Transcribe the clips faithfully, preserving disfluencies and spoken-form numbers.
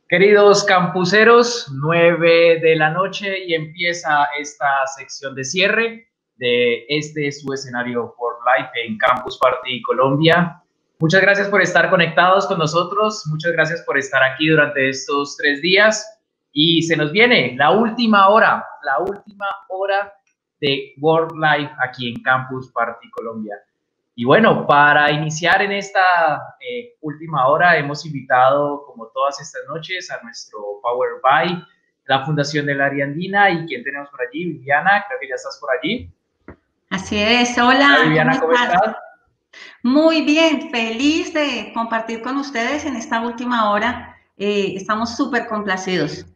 Queridos campuseros, nueve de la noche y empieza esta sección de cierre de este su escenario for Life en Campus Party Colombia. Muchas gracias por estar conectados con nosotros, muchas gracias por estar aquí durante estos tres días y se nos viene la última hora, la última hora de World Life aquí en Campus Party Colombia. Y bueno, para iniciar en esta eh, última hora hemos invitado, como todas estas noches, a nuestro Power by la Fundación del Área Andina. ¿Y quién tenemos por allí? Viviana, creo que ya estás por allí. Así es, hola. Hola Viviana, ¿cómo estás? ¿Cómo estás? Muy bien, feliz de compartir con ustedes en esta última hora. Eh, estamos súper complacidos.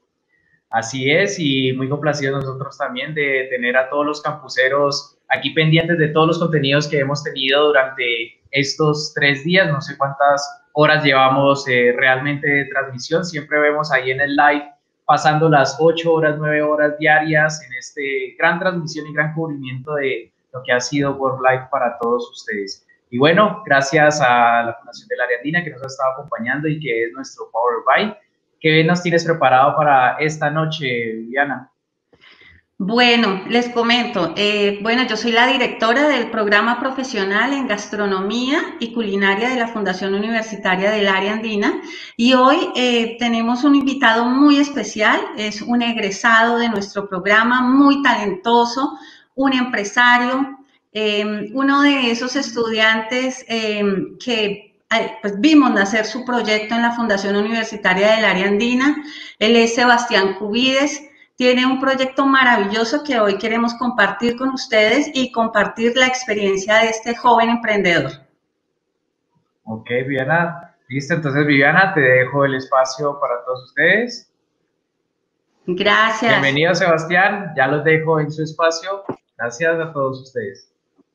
Así es, y muy complacidos nosotros también de tener a todos los campuseros aquí pendientes de todos los contenidos que hemos tenido durante estos tres días. No sé cuántas horas llevamos eh, realmente de transmisión. Siempre vemos ahí en el live pasando las ocho horas, nueve horas diarias en este gran transmisión y gran cubrimiento de lo que ha sido World Life para todos ustedes. Y bueno, gracias a la Fundación del Área Andina que nos ha estado acompañando y que es nuestro Power by. ¿Qué nos tienes preparado para esta noche, Viviana? Bueno, les comento, eh, bueno, yo soy la directora del programa profesional en gastronomía y culinaria de la Fundación Universitaria del Área Andina y hoy eh, tenemos un invitado muy especial, es un egresado de nuestro programa, muy talentoso, un empresario, eh, uno de esos estudiantes eh, que pues vimos nacer su proyecto en la Fundación Universitaria del Área Andina. Él es Sebastián Cubides. Tiene un proyecto maravilloso que hoy queremos compartir con ustedes y compartir la experiencia de este joven emprendedor. Ok, Viviana. Listo, entonces Viviana, te dejo el espacio para todos ustedes. Gracias. Bienvenido, Sebastián. Ya los dejo en su espacio. Gracias a todos ustedes.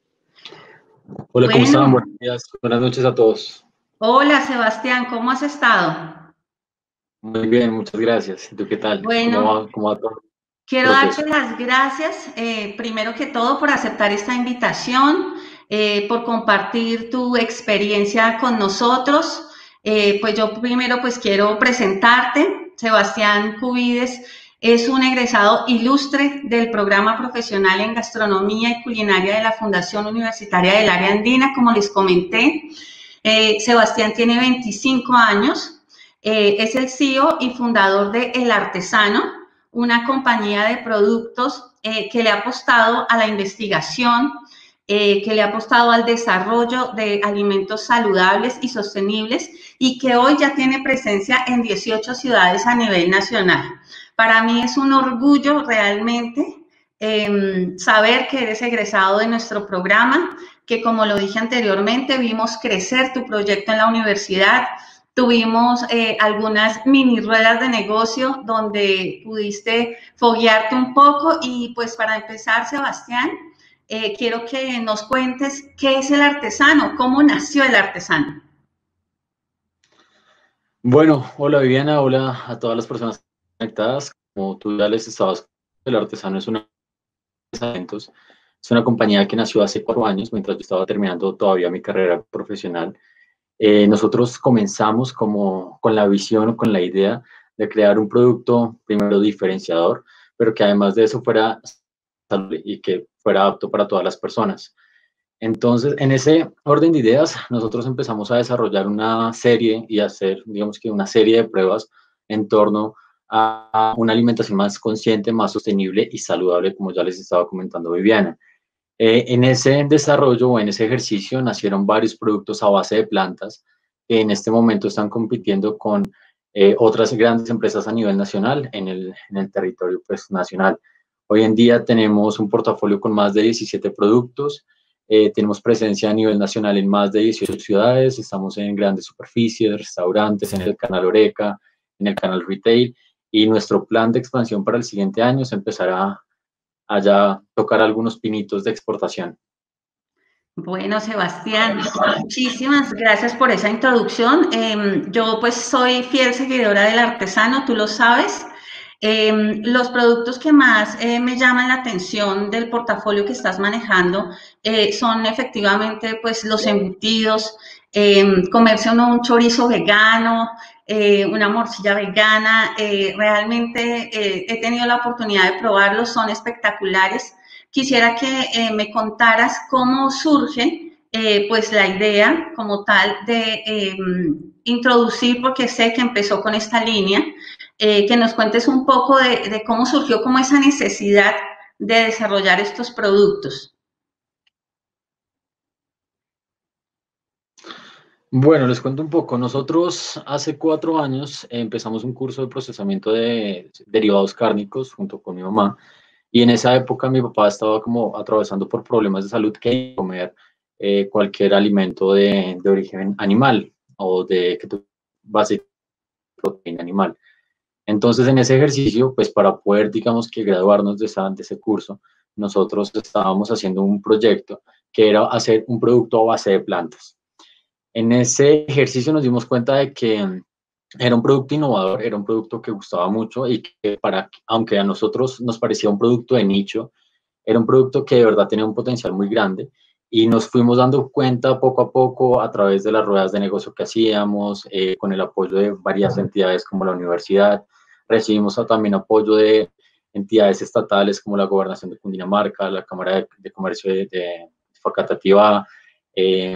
Hola, ¿cómo bueno. están? Buenos días, buenas noches a todos. Hola, Sebastián, ¿cómo has estado? Muy bien, muchas gracias. ¿Y tú qué tal? Bueno, ¿Cómo va, cómo va todo? Quiero darte las gracias, eh, primero que todo, por aceptar esta invitación, eh, por compartir tu experiencia con nosotros. Eh, pues yo primero pues quiero presentarte. Sebastián Cubides es un egresado ilustre del programa profesional en gastronomía y culinaria de la Fundación Universitaria del Área Andina, como les comenté. Eh, Sebastián tiene veinticinco años, eh, es el C E O y fundador de El Artesano, una compañía de productos eh, que le ha apostado a la investigación, eh, que le ha apostado al desarrollo de alimentos saludables y sostenibles y que hoy ya tiene presencia en dieciocho ciudades a nivel nacional. Para mí es un orgullo realmente eh, saber que eres egresado de nuestro programa, que como lo dije anteriormente, vimos crecer tu proyecto en la universidad. Tuvimos eh, algunas mini ruedas de negocio donde pudiste foguearte un poco y pues para empezar, Sebastián, eh, quiero que nos cuentes qué es el artesano, cómo nació el artesano. Bueno, hola Viviana, hola a todas las personas conectadas. Como tú ya les estabas, el artesano es una, es una compañía que nació hace cuatro años mientras yo estaba terminando todavía mi carrera profesional. Eh, nosotros comenzamos como con la visión o con la idea de crear un producto primero diferenciador, pero que además de eso fuera saludable y que fuera apto para todas las personas. Entonces, en ese orden de ideas, nosotros empezamos a desarrollar una serie y hacer, digamos que una serie de pruebas en torno a una alimentación más consciente, más sostenible y saludable, como ya les estaba comentando Viviana. Eh, en ese desarrollo o en ese ejercicio nacieron varios productos a base de plantas que en este momento están compitiendo con eh, otras grandes empresas a nivel nacional en el, en el territorio pues, nacional. Hoy en día tenemos un portafolio con más de diecisiete productos, eh, tenemos presencia a nivel nacional en más de dieciocho ciudades, estamos en grandes superficies, restaurantes, en el canal Oreca, en el canal Retail, y nuestro plan de expansión para el siguiente año es empezar a allá tocar algunos pinitos de exportación. Bueno, Sebastián, muchísimas gracias por esa introducción. Eh, yo pues soy fiel seguidora del artesano, tú lo sabes. Eh, los productos que más eh, me llaman la atención del portafolio que estás manejando eh, son efectivamente pues los embutidos, eh, comerse uno un chorizo vegano, eh, una morcilla vegana. Eh, realmente eh, he tenido la oportunidad de probarlos, son espectaculares. Quisiera que eh, me contaras cómo surge eh, pues la idea como tal de eh, introducir, porque sé que empezó con esta línea, eh, que nos cuentes un poco de, de cómo surgió como esa necesidad de desarrollar estos productos. Bueno, les cuento un poco. Nosotros hace cuatro años eh, empezamos un curso de procesamiento de derivados cárnicos junto con mi mamá, y en esa época mi papá estaba como atravesando por problemas de salud que comer eh, cualquier alimento de, de origen animal o de que tu base de proteína animal. Entonces, en ese ejercicio, pues para poder, digamos que graduarnos de, esa, de ese curso, nosotros estábamos haciendo un proyecto que era hacer un producto a base de plantas. En ese ejercicio nos dimos cuenta de que era un producto innovador, era un producto que gustaba mucho y que, para, aunque a nosotros nos parecía un producto de nicho, era un producto que de verdad tenía un potencial muy grande, y nos fuimos dando cuenta poco a poco a través de las ruedas de negocio que hacíamos, eh, con el apoyo de varias entidades como la universidad. Recibimos también apoyo de entidades estatales como la Gobernación de Cundinamarca, la Cámara de, de Comercio de, de Facatativá, eh,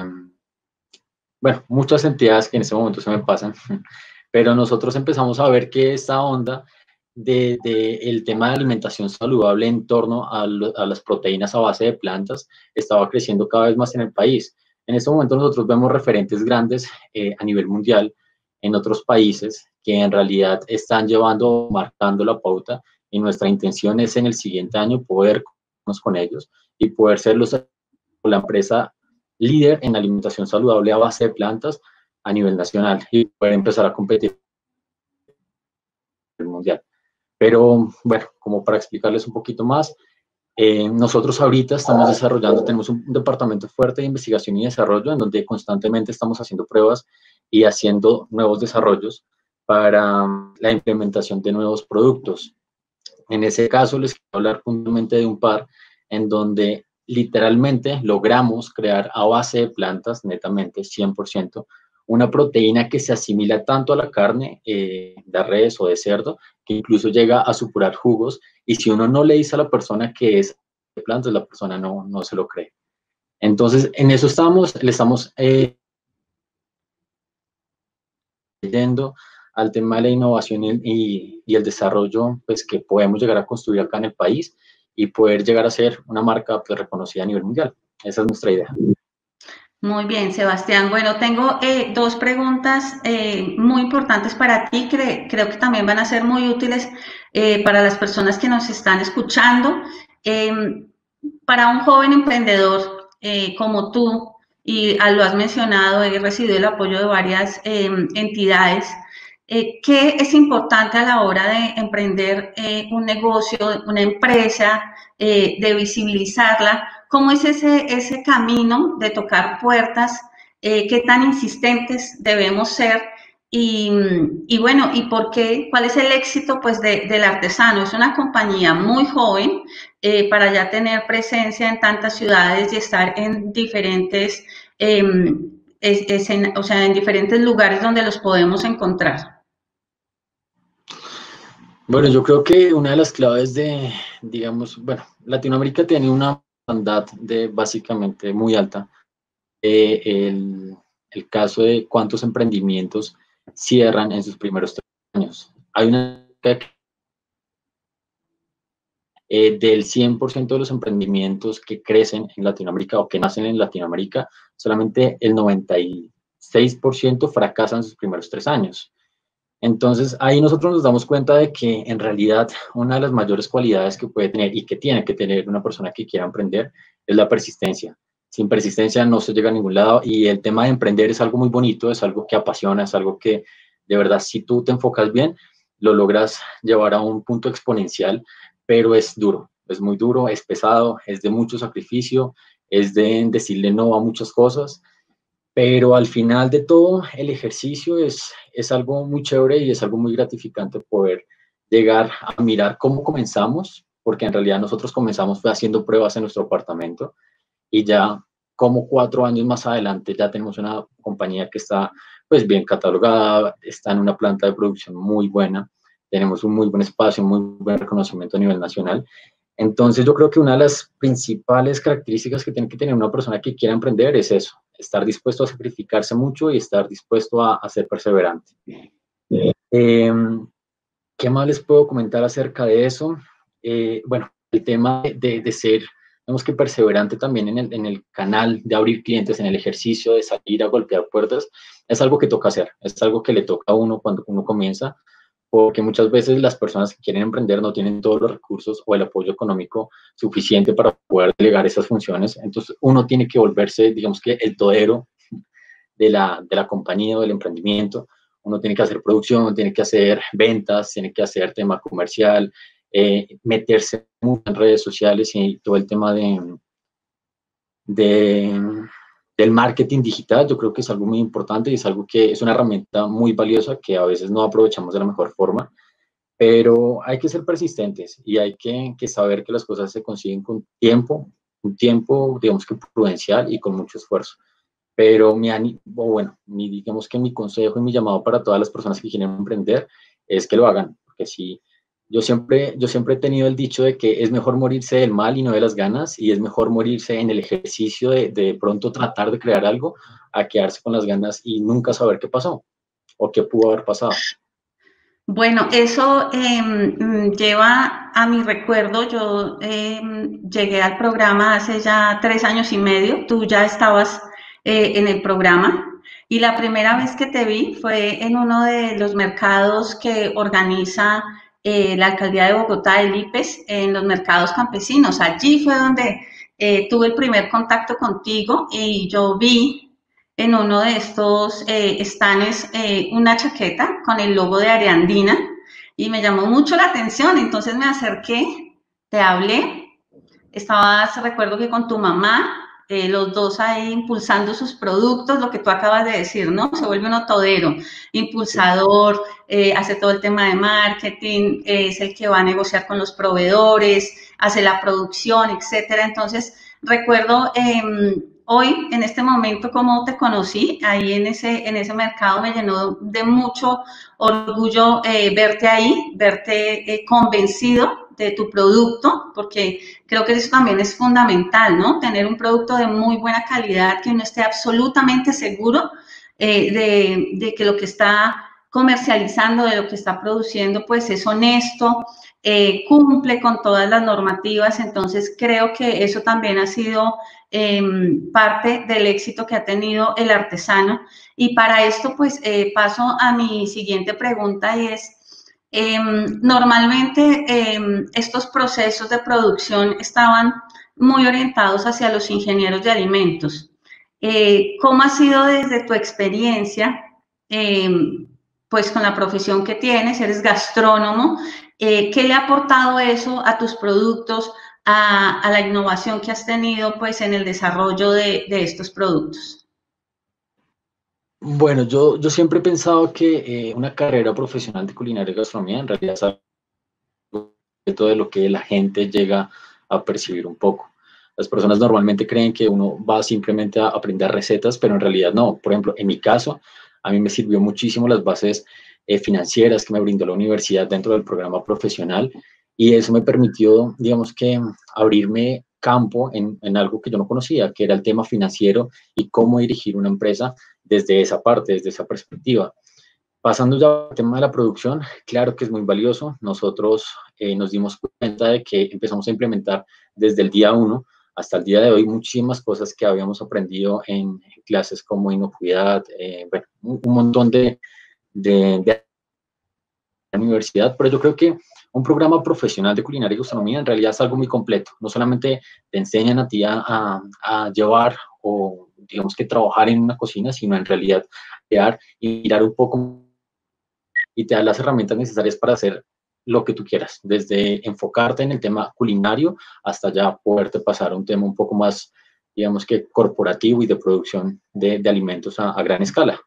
bueno, muchas entidades que en ese momento se me pasan, pero nosotros empezamos a ver que esta onda de, de el tema de alimentación saludable en torno a, lo, a las proteínas a base de plantas estaba creciendo cada vez más en el país. En este momento nosotros vemos referentes grandes eh, a nivel mundial en otros países que en realidad están llevando, marcando la pauta, y nuestra intención es en el siguiente año poder conectarnos con ellos y poder ser los, la empresa líder en alimentación saludable a base de plantas a nivel nacional y poder empezar a competir en el mundial. Pero bueno, como para explicarles un poquito más, eh, nosotros ahorita estamos desarrollando, tenemos un departamento fuerte de investigación y desarrollo en donde constantemente estamos haciendo pruebas y haciendo nuevos desarrollos para la implementación de nuevos productos. En ese caso les quiero hablar puntualmente de un par en donde literalmente logramos crear a base de plantas, netamente, cien por ciento, una proteína que se asimila tanto a la carne eh, de res o de cerdo, que incluso llega a supurar jugos, y si uno no le dice a la persona que es de plantas, la persona no, no se lo cree. Entonces, en eso estamos, le estamos eh, yendo al tema de la innovación y, y el desarrollo, pues, que podemos llegar a construir acá en el país y poder llegar a ser una marca, pues, reconocida a nivel mundial. Esa es nuestra idea. Muy bien, Sebastián. Bueno, tengo eh, dos preguntas eh, muy importantes para ti. Cre creo que también van a ser muy útiles eh, para las personas que nos están escuchando. Eh, para un joven emprendedor eh, como tú, y lo has mencionado, he recibido el apoyo de varias eh, entidades. Eh, ¿Qué es importante a la hora de emprender eh, un negocio, una empresa, eh, de visibilizarla? ¿Cómo es ese, ese camino de tocar puertas? Eh, ¿Qué tan insistentes debemos ser? Y, y, bueno, ¿y por qué? ¿Cuál es el éxito, pues, de, del artesano? Es una compañía muy joven eh, para ya tener presencia en tantas ciudades y estar en diferentes, eh, es, es en, o sea, en diferentes lugares donde los podemos encontrar. Bueno, yo creo que una de las claves de, digamos, bueno, Latinoamérica tiene una bondad de básicamente muy alta. Eh, el, el caso de cuántos emprendimientos cierran en sus primeros tres años. Hay una eh, del cien por ciento de los emprendimientos que crecen en Latinoamérica o que nacen en Latinoamérica, solamente el noventa y seis por ciento fracasan en sus primeros tres años. Entonces, ahí nosotros nos damos cuenta de que en realidad una de las mayores cualidades que puede tener y que tiene que tener una persona que quiera emprender es la persistencia. Sin persistencia no se llega a ningún lado, y el tema de emprender es algo muy bonito, es algo que apasiona, es algo que de verdad, si tú te enfocas bien, lo logras llevar a un punto exponencial, pero es duro, es muy duro, es pesado, es de mucho sacrificio, es de decirle no a muchas cosas. Pero al final de todo, el ejercicio es, es algo muy chévere y es algo muy gratificante poder llegar a mirar cómo comenzamos, porque en realidad nosotros comenzamos fue haciendo pruebas en nuestro apartamento, y ya cómo cuatro años más adelante ya tenemos una compañía que está pues bien catalogada, está en una planta de producción muy buena, tenemos un muy buen espacio, muy buen reconocimiento a nivel nacional. Entonces yo creo que una de las principales características que tiene que tener una persona que quiera emprender es eso, estar dispuesto a sacrificarse mucho y estar dispuesto a, a ser perseverante. Eh, ¿Qué más les puedo comentar acerca de eso? Eh, bueno, el tema de, de ser, digamos que perseverante también en el, en el canal de abrir clientes, en el ejercicio de salir a golpear puertas, es algo que toca hacer, es algo que le toca a uno cuando uno comienza, porque muchas veces las personas que quieren emprender no tienen todos los recursos o el apoyo económico suficiente para poder delegar esas funciones. Entonces, uno tiene que volverse, digamos que, el todero de la, de la compañía o del emprendimiento. Uno tiene que hacer producción, tiene que hacer ventas, tiene que hacer tema comercial, eh, meterse mucho en redes sociales y todo el tema de, de, del marketing digital. Yo creo que es algo muy importante y es algo que es una herramienta muy valiosa que a veces no aprovechamos de la mejor forma, pero hay que ser persistentes y hay que, que saber que las cosas se consiguen con tiempo, un tiempo, digamos que prudencial y con mucho esfuerzo. Pero mi, bueno, mi, digamos que mi consejo y mi llamado para todas las personas que quieren emprender es que lo hagan, porque si yo siempre, yo siempre he tenido el dicho de que es mejor morirse del mal y no de las ganas, y es mejor morirse en el ejercicio de, de pronto tratar de crear algo, a quedarse con las ganas y nunca saber qué pasó o qué pudo haber pasado. Bueno, eso eh, lleva a mi recuerdo, yo eh, llegué al programa hace ya tres años y medio, tú ya estabas eh, en el programa y la primera vez que te vi fue en uno de los mercados que organiza eh, la Alcaldía de Bogotá, el I P E S, en los mercados campesinos. Allí fue donde eh, tuve el primer contacto contigo y yo vi en uno de estos eh, stands eh, una chaqueta con el logo de Areandina y me llamó mucho la atención, entonces me acerqué, te hablé, estabas, recuerdo que con tu mamá, eh, los dos ahí impulsando sus productos, lo que tú acabas de decir, ¿no? Se vuelve un todero, impulsador, eh, hace todo el tema de marketing, eh, es el que va a negociar con los proveedores, hace la producción, etcétera. Entonces, recuerdo eh, hoy, en este momento, cómo te conocí, ahí en ese, en ese mercado me llenó de mucho orgullo eh, verte ahí, verte eh, convencido de tu producto, porque creo que eso también es fundamental, ¿no? Tener un producto de muy buena calidad, que uno esté absolutamente seguro eh, de, de que lo que está comercializando, de lo que está produciendo, pues es honesto, eh, cumple con todas las normativas. Entonces creo que eso también ha sido eh, parte del éxito que ha tenido el artesano. Y para esto, pues eh, paso a mi siguiente pregunta y es, eh, normalmente eh, estos procesos de producción estaban muy orientados hacia los ingenieros de alimentos. Eh, ¿Cómo ha sido desde tu experiencia, eh, pues con la profesión que tienes, eres gastrónomo, eh, qué le ha aportado eso a tus productos, a, a la innovación que has tenido pues en el desarrollo de, de estos productos? Bueno, yo, yo siempre he pensado que eh, una carrera profesional de culinaria y gastronomía en realidad es algo de lo que la gente llega a percibir un poco. Las personas normalmente creen que uno va simplemente a aprender recetas, pero en realidad no. Por ejemplo, en mi caso, a mí me sirvió muchísimo las bases eh, financieras que me brindó la universidad dentro del programa profesional y eso me permitió, digamos que, abrirme campo en, en algo que yo no conocía, que era el tema financiero y cómo dirigir una empresa desde esa parte, desde esa perspectiva. Pasando ya al tema de la producción, claro que es muy valioso. Nosotros eh, nos dimos cuenta de que empezamos a implementar desde el día uno hasta el día de hoy muchísimas cosas que habíamos aprendido en, en clases como inocuidad, eh, bueno, un, un montón de, de, de la universidad, pero yo creo que un programa profesional de culinaria y gastronomía en realidad es algo muy completo. No solamente te enseñan a ti a, a, a llevar o digamos que trabajar en una cocina, sino en realidad crear y mirar un poco y te da las herramientas necesarias para hacer lo que tú quieras, desde enfocarte en el tema culinario hasta ya poderte pasar a un tema un poco más, digamos que corporativo y de producción de, de alimentos a, a gran escala.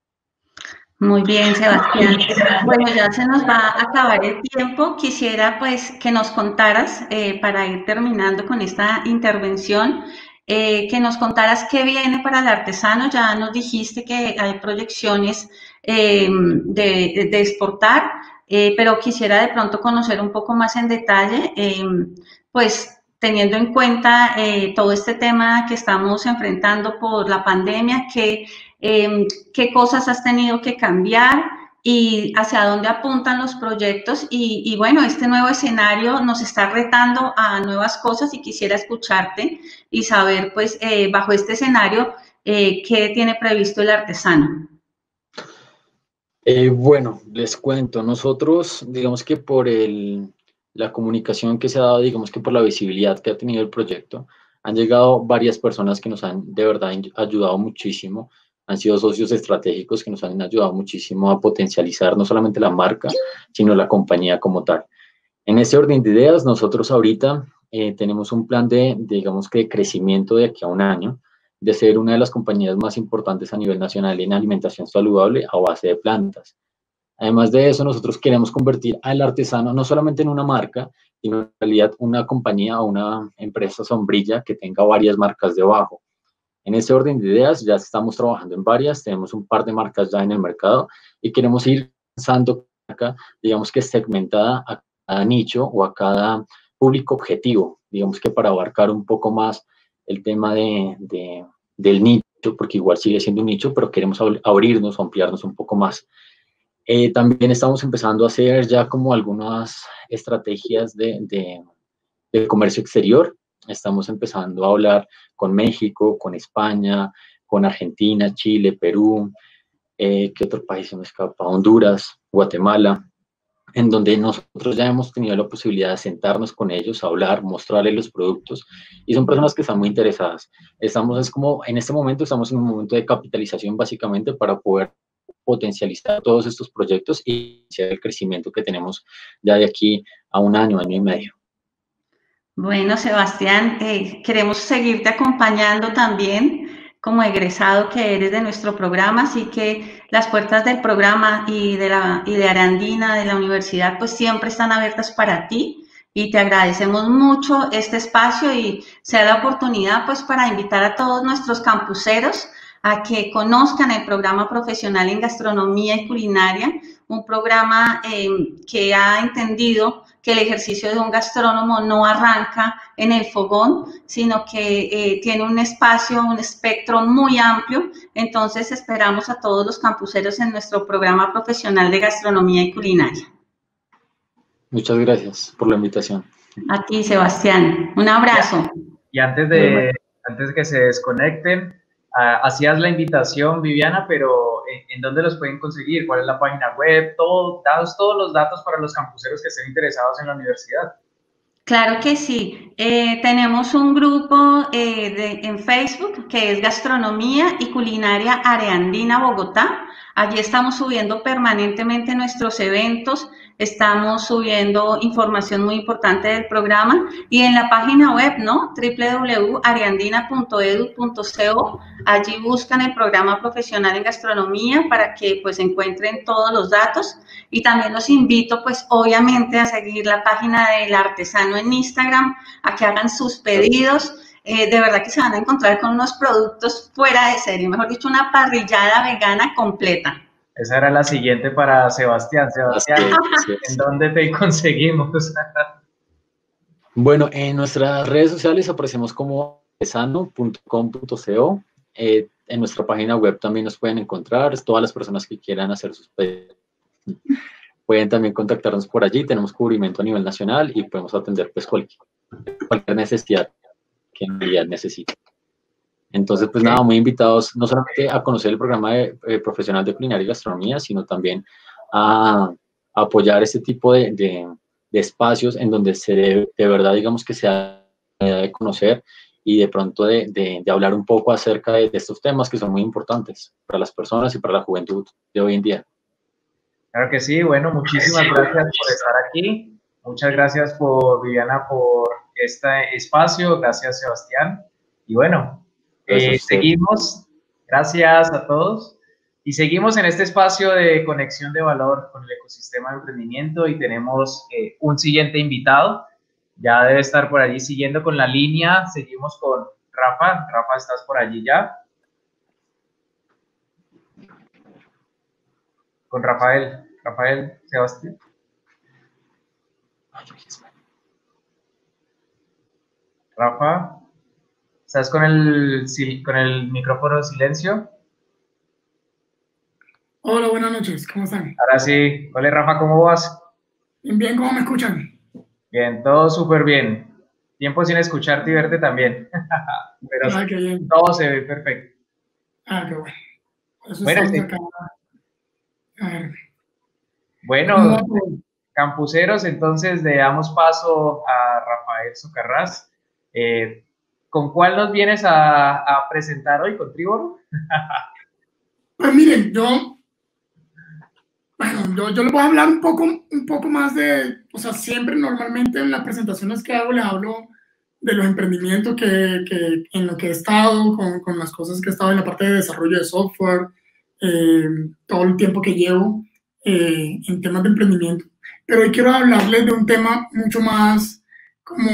Muy bien, Sebastián. Bueno, ya se nos va a acabar el tiempo. Quisiera pues que nos contaras, eh, para ir terminando con esta intervención, eh, que nos contaras qué viene para el artesano. Ya nos dijiste que hay proyecciones eh, de, de exportar, eh, pero quisiera de pronto conocer un poco más en detalle, eh, pues teniendo en cuenta eh, todo este tema que estamos enfrentando por la pandemia, que, eh, qué cosas has tenido que cambiar y hacia dónde apuntan los proyectos. Y, y bueno, este nuevo escenario nos está retando a nuevas cosas y quisiera escucharte y saber, pues, eh, bajo este escenario, eh, qué tiene previsto el artesano. Eh, bueno, les cuento, nosotros, digamos que por el, la comunicación que se ha dado, digamos que por la visibilidad que ha tenido el proyecto, han llegado varias personas que nos han de verdad ayudado muchísimo, han sido socios estratégicos que nos han ayudado muchísimo a potencializar no solamente la marca, sino la compañía como tal. En este orden de ideas, nosotros ahorita eh, tenemos un plan de, de, digamos que de crecimiento de aquí a un año, de ser una de las compañías más importantes a nivel nacional en alimentación saludable a base de plantas. Además de eso, nosotros queremos convertir al artesano no solamente en una marca, sino en realidad una compañía o una empresa sombrilla que tenga varias marcas debajo. En ese orden de ideas, ya estamos trabajando en varias, tenemos un par de marcas ya en el mercado y queremos ir lanzando acá, digamos que segmentada a cada nicho o a cada público objetivo, digamos que para abarcar un poco más el tema de, de, del nicho, porque igual sigue siendo un nicho, pero queremos abrirnos, ampliarnos un poco más. Eh, también estamos empezando a hacer ya como algunas estrategias de, de, de comercio exterior. Estamos empezando a hablar con México, con España, con Argentina, Chile, Perú, eh, ¿qué otro país se me escapa? Honduras, Guatemala, en donde nosotros ya hemos tenido la posibilidad de sentarnos con ellos, hablar, mostrarles los productos, y son personas que están muy interesadas. Estamos, es como, en este momento estamos en un momento de capitalización básicamente para poder potencializar todos estos proyectos y hacer el crecimiento que tenemos ya de aquí a un año, año y medio. Bueno, Sebastián, eh, queremos seguirte acompañando también como egresado que eres de nuestro programa, así que las puertas del programa y de, la, y de Arandina, de la universidad, pues siempre están abiertas para ti y te agradecemos mucho este espacio y sea la oportunidad pues para invitar a todos nuestros campuseros a que conozcan el programa profesional en gastronomía y culinaria, un programa eh, que ha entendido que el ejercicio de un gastrónomo no arranca en el fogón, sino que eh, tiene un espacio, un espectro muy amplio. Entonces esperamos a todos los campuseros en nuestro programa profesional de gastronomía y culinaria. Muchas gracias por la invitación. A ti, Sebastián. Un abrazo. Y antes de, antes de que se desconecten, uh, hacías la invitación, Viviana, pero ¿en, ¿en dónde los pueden conseguir? ¿Cuál es la página web? Todo, dados todos los datos para los campuseros que estén interesados en la universidad. Claro que sí. Eh, tenemos un grupo eh, de, en Facebook que es Gastronomía y Culinaria Areandina Bogotá. Allí estamos subiendo permanentemente nuestros eventos, estamos subiendo información muy importante del programa y en la página web, ¿no? w w w punto areandina punto edu punto co. Allí buscan el programa profesional en gastronomía para que pues encuentren todos los datos y también los invito pues obviamente a seguir la página del artesano en Instagram, a que hagan sus pedidos. Eh, de verdad que se van a encontrar con unos productos fuera de serie, mejor dicho, una parrillada vegana completa. Esa era la siguiente para Sebastián. Sebastián, sí, sí. ¿En dónde te conseguimos? Bueno, en nuestras redes sociales aparecemos como artesano punto com punto co. Eh, en nuestra página web también nos pueden encontrar. Todas las personas que quieran hacer sus pedidos pueden también contactarnos por allí. Tenemos cubrimiento a nivel nacional y podemos atender pues cualquier, cualquier necesidad que en realidad necesiten. Entonces, pues nada, muy invitados no solamente a conocer el programa de, eh, profesional de culinaria y gastronomía, sino también a, a apoyar este tipo de, de, de espacios en donde se debe, de verdad, digamos que se ha de conocer y de pronto de, de, de hablar un poco acerca de, de estos temas que son muy importantes para las personas y para la juventud de hoy en día. Claro que sí, bueno, muchísimas gracias por estar aquí. Muchas gracias por Viviana por este espacio, gracias Sebastián. Y bueno, eh, seguimos, gracias a todos. Y seguimos en este espacio de conexión de valor con el ecosistema de emprendimiento y tenemos eh, un siguiente invitado. Ya debe estar por allí siguiendo con la línea. Seguimos con Rafa. Rafa, ¿estás por allí ya? Con Rafael. Rafael, Sebastián. Rafa, ¿estás con el, con el micrófono silencio? Hola, buenas noches, ¿cómo están? Ahora sí. Hola, Rafa, ¿cómo vas? Bien, bien, ¿cómo me escuchan? Bien, todo súper bien. Tiempo sin escucharte y verte también. Pero ah, qué bien. Todo se ve perfecto. Ah, qué bueno. Eso bueno, estamos sí. acá. A ver. Bueno, campuseros, entonces le damos paso a Rafael Socarrás. Eh, ¿Con cuál nos vienes a, a presentar hoy? ¿Con Tribor? Pues miren, yo, bueno, yo, yo les voy a hablar un poco, un poco más de, o sea, siempre normalmente en las presentaciones que hago les hablo de los emprendimientos que, que en lo que he estado, con, con las cosas que he estado en la parte de desarrollo de software, eh, todo el tiempo que llevo eh, en temas de emprendimiento. Pero hoy quiero hablarles de un tema mucho más como,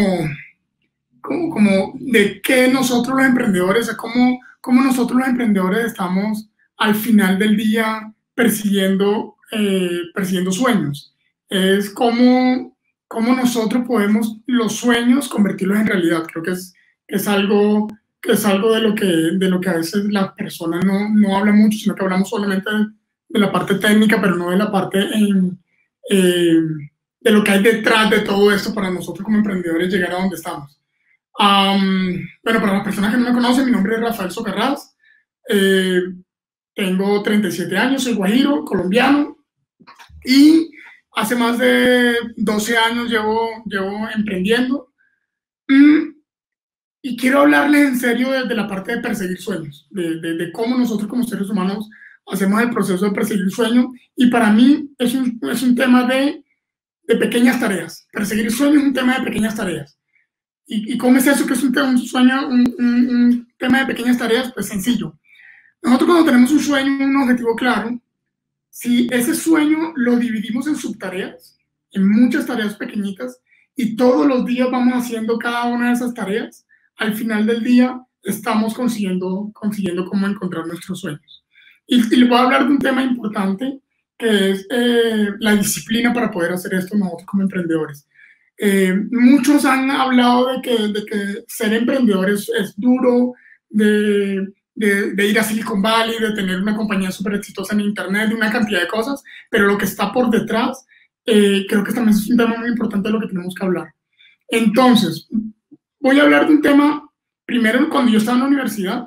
como, como de qué nosotros los emprendedores, o cómo, cómo nosotros los emprendedores estamos al final del día persiguiendo, eh, persiguiendo sueños. Es cómo, cómo nosotros podemos los sueños convertirlos en realidad. Creo que es, es, algo, que es algo de lo que, de lo que a veces las personas no, no hablan mucho, sino que hablamos solamente de, de la parte técnica, pero no de la parte en, eh, de lo que hay detrás de todo esto para nosotros como emprendedores llegar a donde estamos. Um, bueno, para las personas que no me conocen, mi nombre es Rafael Socarrás. Eh, tengo treinta y siete años, soy guajiro, colombiano, y hace más de doce años llevo, llevo emprendiendo. Mm, y quiero hablarles en serio de, de la parte de perseguir sueños, de, de, de cómo nosotros como seres humanos hacemos el proceso de perseguir sueños. Y para mí es un, es un tema de, de pequeñas tareas. Perseguir sueños es un tema de pequeñas tareas. ¿Y, y cómo es eso que es un, un sueño, un, un, un tema de pequeñas tareas? Pues sencillo. Nosotros cuando tenemos un sueño, un objetivo claro, si ese sueño lo dividimos en subtareas, en muchas tareas pequeñitas, y todos los días vamos haciendo cada una de esas tareas, al final del día estamos consiguiendo, consiguiendo cómo encontrar nuestros sueños. Y, y les voy a hablar de un tema importante, que es eh, la disciplina para poder hacer esto nosotros como emprendedores. Eh, muchos han hablado de que, de que ser emprendedor es, es duro, de, de, de ir a Silicon Valley, de tener una compañía súper exitosa en Internet, de una cantidad de cosas, pero lo que está por detrás, eh, creo que también es un tema muy importante de lo que tenemos que hablar. Entonces, voy a hablar de un tema, primero cuando yo estaba en la universidad.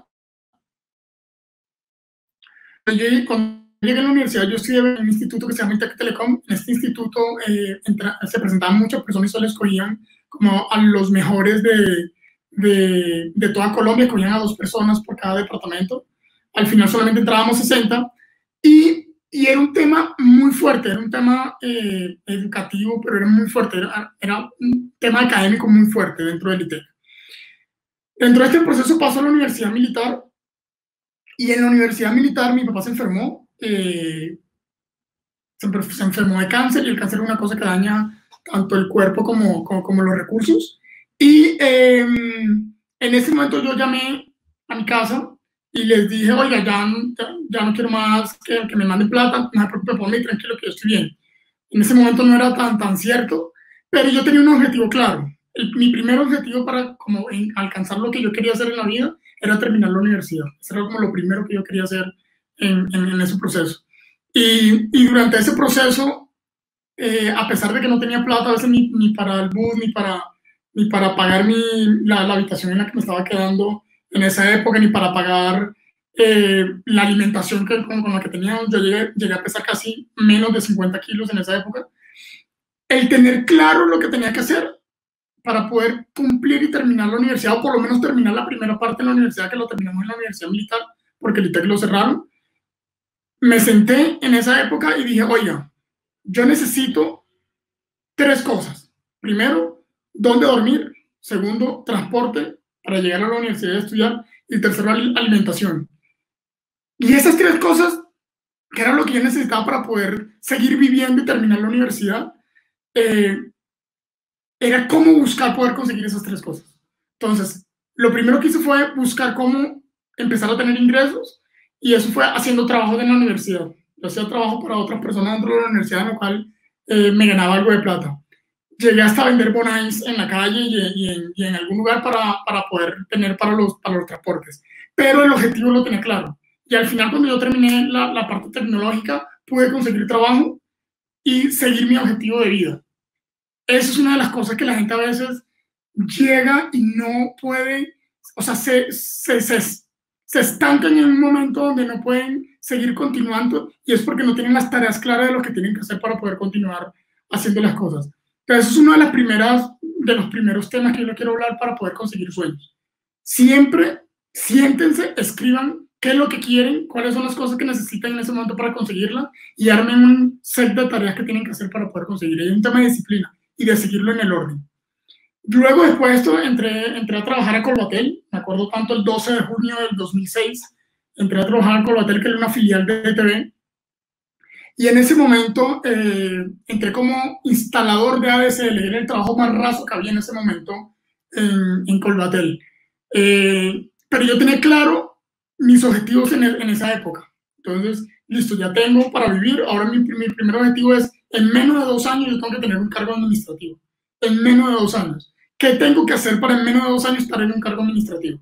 Yo, cuando llegué a la universidad, yo estudié en un instituto que se llama Intec Telecom. En este instituto eh, entra, se presentaban muchas personas y solo escogían como a los mejores de, de, de toda Colombia, escogían a dos personas por cada departamento. Al final solamente entrábamos sesenta y, y era un tema muy fuerte, era un tema eh, educativo, pero era muy fuerte, era, era un tema académico muy fuerte dentro del ITEC. Dentro de este proceso pasó a la Universidad Militar. Y en la Universidad Militar mi papá se enfermó, eh, se, se enfermó de cáncer, y el cáncer es una cosa que daña tanto el cuerpo como, como, como los recursos. Y eh, en ese momento yo llamé a mi casa y les dije, oiga, ya, ya, ya no quiero más que, que me manden plata, no se preocupe por mí, tranquilo que yo estoy bien. En ese momento no era tan, tan cierto, pero yo tenía un objetivo claro. El, mi primer objetivo para como, en, alcanzar lo que yo quería hacer en la vida era terminar la universidad. Eso era como lo primero que yo quería hacer en, en, en ese proceso. Y, y durante ese proceso, eh, a pesar de que no tenía plata a veces ni, ni para el bus, ni para, ni para pagar mi, la, la habitación en la que me estaba quedando en esa época, ni para pagar eh, la alimentación que, con, con la que teníamos, yo llegué, llegué a pesar casi menos de cincuenta kilos en esa época. El tener claro lo que tenía que hacer para poder cumplir y terminar la universidad, o por lo menos terminar la primera parte de la universidad, que lo terminamos en la Universidad Militar, porque el ITEC lo cerraron. Me senté en esa época y dije, oiga, yo necesito tres cosas. Primero, dónde dormir. Segundo, transporte para llegar a la universidad y estudiar. Y tercero, alimentación. Y esas tres cosas, que era lo que yo necesitaba para poder seguir viviendo y terminar la universidad, eh, era cómo buscar poder conseguir esas tres cosas. Entonces, lo primero que hice fue buscar cómo empezar a tener ingresos, y eso fue haciendo trabajo en la universidad. Yo hacía trabajo para otras personas dentro de la universidad, en lo cual eh, me ganaba algo de plata. Llegué hasta a vender bonais en la calle y, y, en, y en algún lugar para, para poder tener para los, para los transportes. Pero el objetivo lo tenía claro. Y al final, cuando yo terminé la, la parte tecnológica, pude conseguir trabajo y seguir mi objetivo de vida. Esa es una de las cosas que la gente a veces llega y no puede, o sea, se, se, se, se estancan en un momento donde no pueden seguir continuando, y es porque no tienen las tareas claras de lo que tienen que hacer para poder continuar haciendo las cosas. Entonces, eso es uno de, las primeras, de los primeros temas que yo quiero hablar para poder conseguir sueños. Siempre siéntense, escriban qué es lo que quieren, cuáles son las cosas que necesitan en ese momento para conseguirla, y armen un set de tareas que tienen que hacer para poder conseguir. Hay un tema de disciplina y de seguirlo en el orden. Luego, después de esto, entré, entré a trabajar a Colbatel. Me acuerdo tanto, el doce de junio del dos mil seis, entré a trabajar a Colbatel, que era una filial de E T V. Y en ese momento eh, entré como instalador de A D S L. Era el trabajo más raso que había en ese momento en, en Colbatel. Eh, pero yo tenía claro mis objetivos en, el, en esa época. Entonces, listo, ya tengo para vivir. Ahora mi, mi primer objetivo es, en menos de dos años yo tengo que tener un cargo administrativo. En menos de dos años. ¿Qué tengo que hacer para en menos de dos años estar en un cargo administrativo?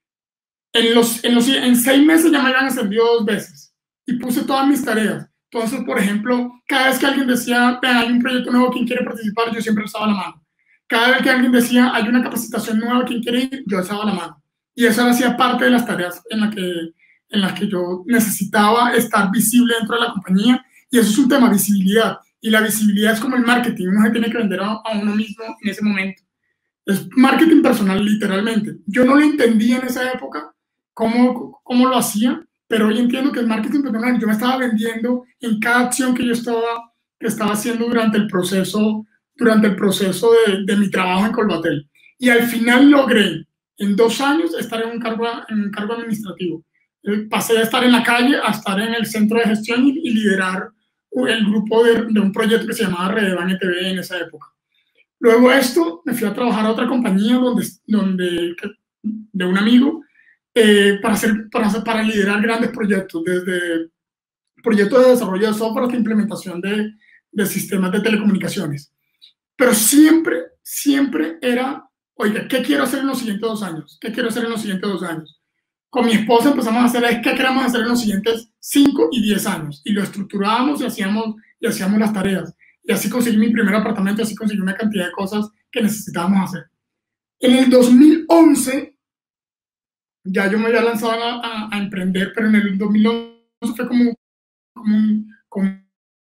En, los, en, los, en seis meses ya me habían ascendido dos veces y puse todas mis tareas. Entonces, por ejemplo, cada vez que alguien decía, hay un proyecto nuevo, ¿quién quiere participar? Yo siempre alzaba la mano. Cada vez que alguien decía, hay una capacitación nueva, ¿quién quiere ir? Yo alzaba la mano. Y eso hacía parte de las tareas en las que, en las que yo necesitaba estar visible dentro de la compañía. Y eso es un tema, visibilidad. Y la visibilidad es como el marketing. Uno se tiene que vender a, a uno mismo en ese momento. Es marketing personal, literalmente. Yo no lo entendía en esa época cómo, cómo lo hacía, pero hoy entiendo que es marketing personal. Yo me estaba vendiendo en cada acción que yo estaba, que estaba haciendo durante el proceso, durante el proceso de, de mi trabajo en Colbatel. Y al final logré, en dos años, estar en un cargo, en un cargo administrativo. Pasé de estar en la calle a estar en el centro de gestión y, y liderar el grupo de, de un proyecto que se llamaba Redevan E T V en esa época. Luego de esto, me fui a trabajar a otra compañía donde, donde, de un amigo eh, para, hacer, para, hacer, para liderar grandes proyectos, desde proyectos de desarrollo de software hasta implementación de, de sistemas de telecomunicaciones. Pero siempre, siempre era, oiga, ¿qué quiero hacer en los siguientes dos años? ¿Qué quiero hacer en los siguientes dos años? Con mi esposa empezamos a hacer, ¿qué queremos hacer en los siguientes cinco y diez años? Y lo estructurábamos y hacíamos, y hacíamos las tareas. Y así conseguí mi primer apartamento, así conseguí una cantidad de cosas que necesitábamos hacer. En el dos mil once, ya yo me había lanzado a, a, a emprender, pero en el dos mil once fue como, como un como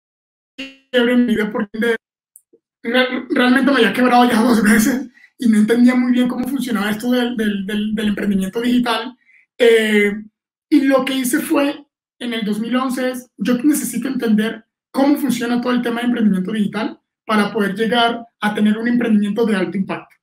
quiebre en mi vida, porque realmente me había quebrado ya dos veces y no entendía muy bien cómo funcionaba esto del, del, del, del emprendimiento digital. Eh, y lo que hice fue, en el dos mil once, es, yo necesito entender cómo funciona todo el tema de emprendimiento digital para poder llegar a tener un emprendimiento de alto impacto.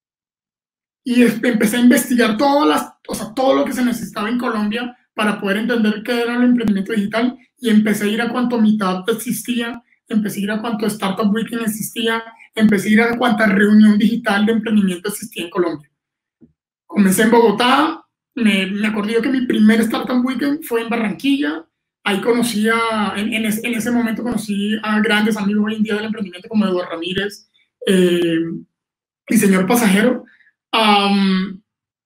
Y empecé a investigar todas las, o sea, todo lo que se necesitaba en Colombia para poder entender qué era el emprendimiento digital, y empecé a ir a cuánto Meetup existía, empecé a ir a cuánto Startup Weekend existía, empecé a ir a cuánta reunión digital de emprendimiento existía en Colombia. Comencé en Bogotá, me, me acordé que mi primer Startup Weekend fue en Barranquilla. Ahí conocí a, en, en, es, en ese momento conocí a grandes amigos hoy en día del emprendimiento como Eduardo Ramírez eh, y Señor Pasajero. Um,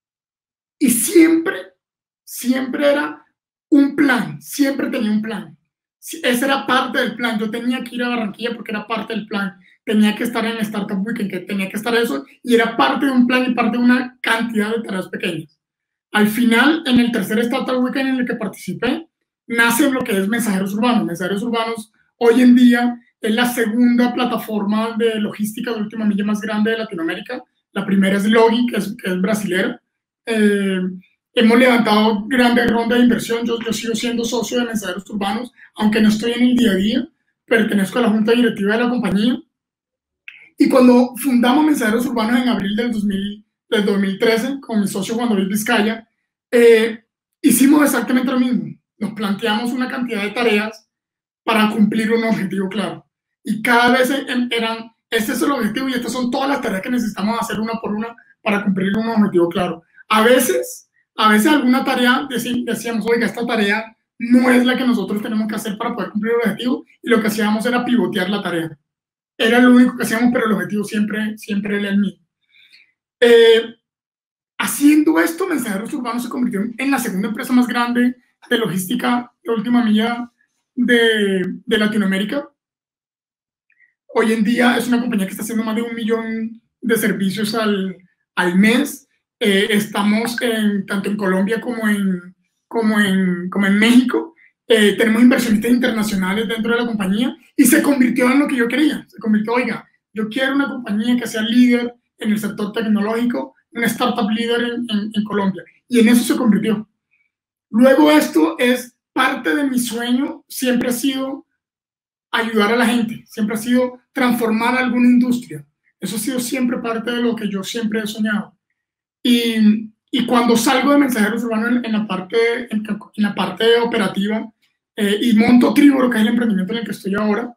y siempre, siempre era un plan, siempre tenía un plan. Ese era parte del plan. Yo tenía que ir a Barranquilla porque era parte del plan. Tenía que estar en el Startup Weekend, que tenía que estar eso, y era parte de un plan y parte de una cantidad de tareas pequeñas. Al final, en el tercer Startup Weekend en el que participé, nace lo que es Mensajeros Urbanos. Mensajeros Urbanos hoy en día es la segunda plataforma de logística de última milla más grande de Latinoamérica. La primera es Logi, que es, que es brasilera. Eh, hemos levantado grandes rondas de inversión. Yo, yo sigo siendo socio de Mensajeros Urbanos, aunque no estoy en el día a día. Pertenezco a la junta directiva de la compañía. Y cuando fundamos Mensajeros Urbanos en abril del, dos mil, del dos mil trece, con mi socio Juan David Vizcaya, eh, hicimos exactamente lo mismo. Nos planteamos una cantidad de tareas para cumplir un objetivo claro. Y cada vez eran, este es el objetivo y estas son todas las tareas que necesitamos hacer una por una para cumplir un objetivo claro. A veces, a veces alguna tarea decíamos, oiga, esta tarea no es la que nosotros tenemos que hacer para poder cumplir el objetivo, y lo que hacíamos era pivotear la tarea. Era lo único que hacíamos, pero el objetivo siempre, siempre era el mismo. Eh, haciendo esto, Mensajeros Urbanos se convirtió en la segunda empresa más grande de logística de última milla de, de Latinoamérica. Hoy en día es una compañía que está haciendo más de un millón de servicios al, al mes. Eh, estamos en, tanto en Colombia como en, como en, como en México. Eh, tenemos inversionistas internacionales dentro de la compañía y se convirtió en lo que yo quería. Se convirtió, oiga, yo quiero una compañía que sea líder en el sector tecnológico, una startup líder en, en, en Colombia. Y en eso se convirtió. Luego esto es parte de mi sueño, siempre ha sido ayudar a la gente, siempre ha sido transformar alguna industria. Eso ha sido siempre parte de lo que yo siempre he soñado. Y, y cuando salgo de Mensajeros Urbanos en, en, la, parte, en, en la parte operativa eh, y monto Triboro, que es el emprendimiento en el que estoy ahora,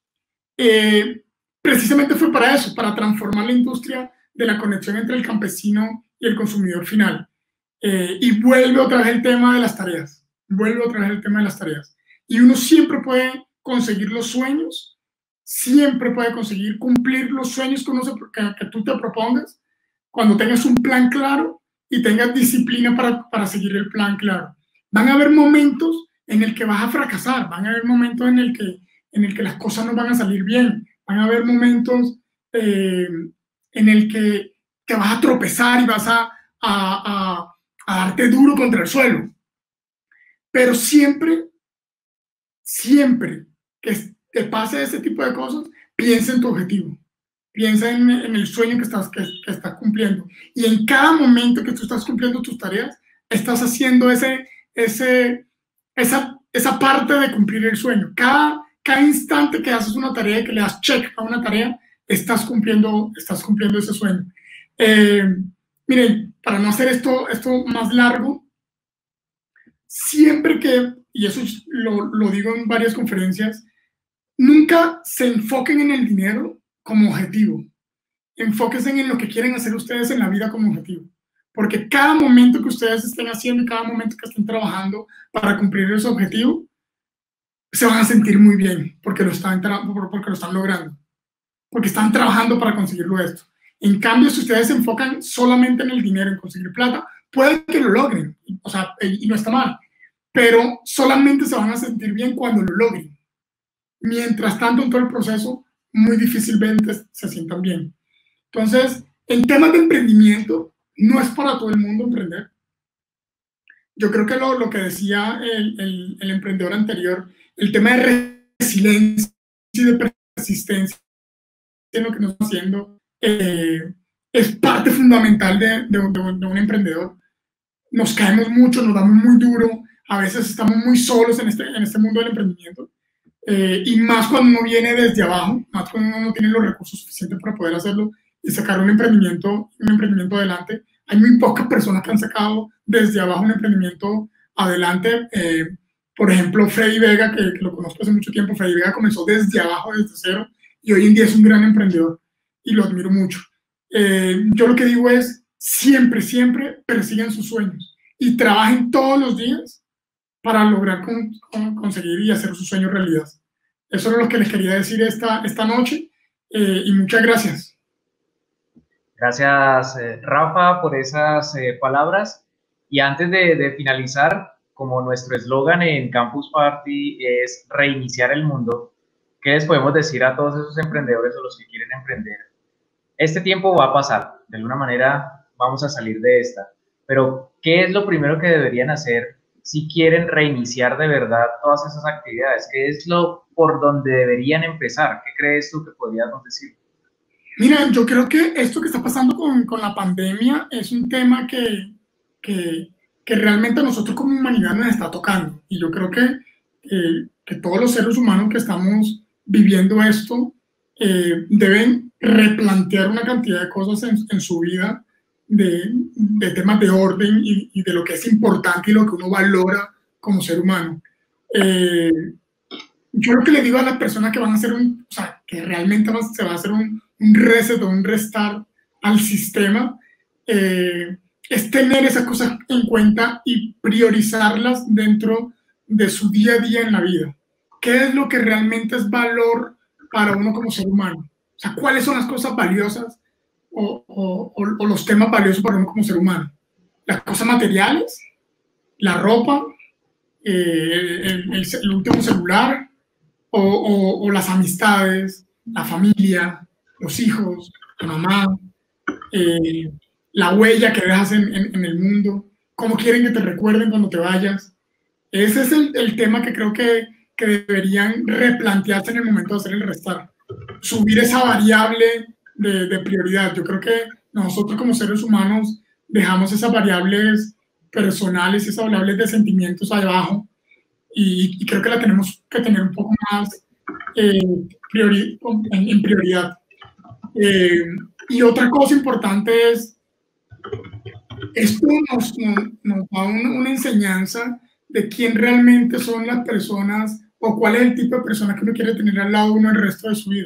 eh, precisamente fue para eso, para transformar la industria de la conexión entre el campesino y el consumidor final. Eh, y vuelve otra vez el tema de las tareas, vuelve otra vez el tema de las tareas. Y uno siempre puede conseguir los sueños, siempre puede conseguir cumplir los sueños que, uno se, que, que tú te propongas cuando tengas un plan claro y tengas disciplina para, para seguir el plan claro. Van a haber momentos en el que vas a fracasar, van a haber momentos en el que, en el que las cosas no van a salir bien, van a haber momentos eh, en el que te vas a tropezar y vas a, a, a, a darte duro contra el suelo. Pero siempre, siempre que te pase ese tipo de cosas, piensa en tu objetivo. Piensa en, en el sueño que estás, que, que estás cumpliendo. Y en cada momento que tú estás cumpliendo tus tareas, estás haciendo ese, ese, esa, esa parte de cumplir el sueño. Cada, cada instante que haces una tarea y que le das check a una tarea, estás cumpliendo, estás cumpliendo ese sueño. Eh, miren, para no hacer esto, esto más largo, siempre que, y eso lo, lo digo en varias conferencias, nunca se enfoquen en el dinero como objetivo. Enfóquense en lo que quieren hacer ustedes en la vida como objetivo. Porque cada momento que ustedes estén haciendo, cada momento que estén trabajando para cumplir ese objetivo, se van a sentir muy bien porque lo están, porque lo están logrando. Porque están trabajando para conseguirlo esto. En cambio, si ustedes se enfocan solamente en el dinero, en conseguir plata, puede que lo logren. O sea, y no está mal. Pero solamente se van a sentir bien cuando lo logren. Mientras tanto, en todo el proceso, muy difícilmente se sientan bien. Entonces, en temas de emprendimiento, no es para todo el mundo emprender. Yo creo que lo, lo que decía el, el, el emprendedor anterior, el tema de resiliencia y de persistencia en lo que nos está haciendo, eh, es parte fundamental de, de, de, de un emprendedor. Nos caemos mucho, nos damos muy duro, a veces estamos muy solos en este, en este mundo del emprendimiento. Eh, y más cuando uno viene desde abajo, más cuando uno no tiene los recursos suficientes para poder hacerlo y sacar un emprendimiento, un emprendimiento adelante. Hay muy pocas personas que han sacado desde abajo un emprendimiento adelante. Eh, por ejemplo, Freddy Vega, que, que lo conozco hace mucho tiempo, Freddy Vega comenzó desde abajo, desde cero, y hoy en día es un gran emprendedor y lo admiro mucho. Eh, yo lo que digo es, siempre, siempre persigan sus sueños y trabajen todos los días para lograr con, con, conseguir y hacer sus sueños realidad. Eso es lo que les quería decir esta, esta noche eh, y muchas gracias. Gracias, eh, Rafa, por esas eh, palabras. Y antes de, de finalizar, como nuestro eslogan en Campus Party es reiniciar el mundo, ¿qué les podemos decir a todos esos emprendedores o los que quieren emprender? Este tiempo va a pasar, de alguna manera vamos a salir de esta, pero ¿qué es lo primero que deberían hacer si quieren reiniciar de verdad todas esas actividades? ¿Qué es lo por donde deberían empezar? ¿Qué crees tú que podríamos decir? Mira, yo creo que esto que está pasando con, con la pandemia es un tema que, que, que realmente a nosotros como humanidad nos está tocando. Y yo creo que, eh, que todos los seres humanos que estamos viviendo esto eh, deben replantear una cantidad de cosas en, en su vida, de, de temas de orden y, y de lo que es importante y lo que uno valora como ser humano. Eh, yo lo que le digo a las personas que van a hacer un, o sea, que realmente se va a hacer un, un reset o un restart al sistema, eh, es tener esas cosas en cuenta y priorizarlas dentro de su día a día en la vida. ¿Qué es lo que realmente es valor para uno como ser humano? O sea, ¿cuáles son las cosas valiosas o, o, o, o los temas valiosos para uno como ser humano? ¿Las cosas materiales? ¿La ropa? Eh, el, el, el último celular? O, o, o las amistades? ¿La familia? ¿Los hijos? ¿La mamá? Eh, ¿la huella que dejas en, en, en el mundo? ¿Cómo quieren que te recuerden cuando te vayas? Ese es el, el tema que creo que, que deberían replantearse en el momento de hacer el restar. Subir esa variable de, de prioridad. Yo creo que nosotros como seres humanos dejamos esas variables personales, esas variables de sentimientos ahí abajo y, y creo que la tenemos que tener un poco más eh, priori, en, en prioridad. Eh, y otra cosa importante es, esto nos, nos, nos da una, una enseñanza de quién realmente son las personas o cuál es el tipo de personas que uno quiere tener al lado de uno el resto de su vida.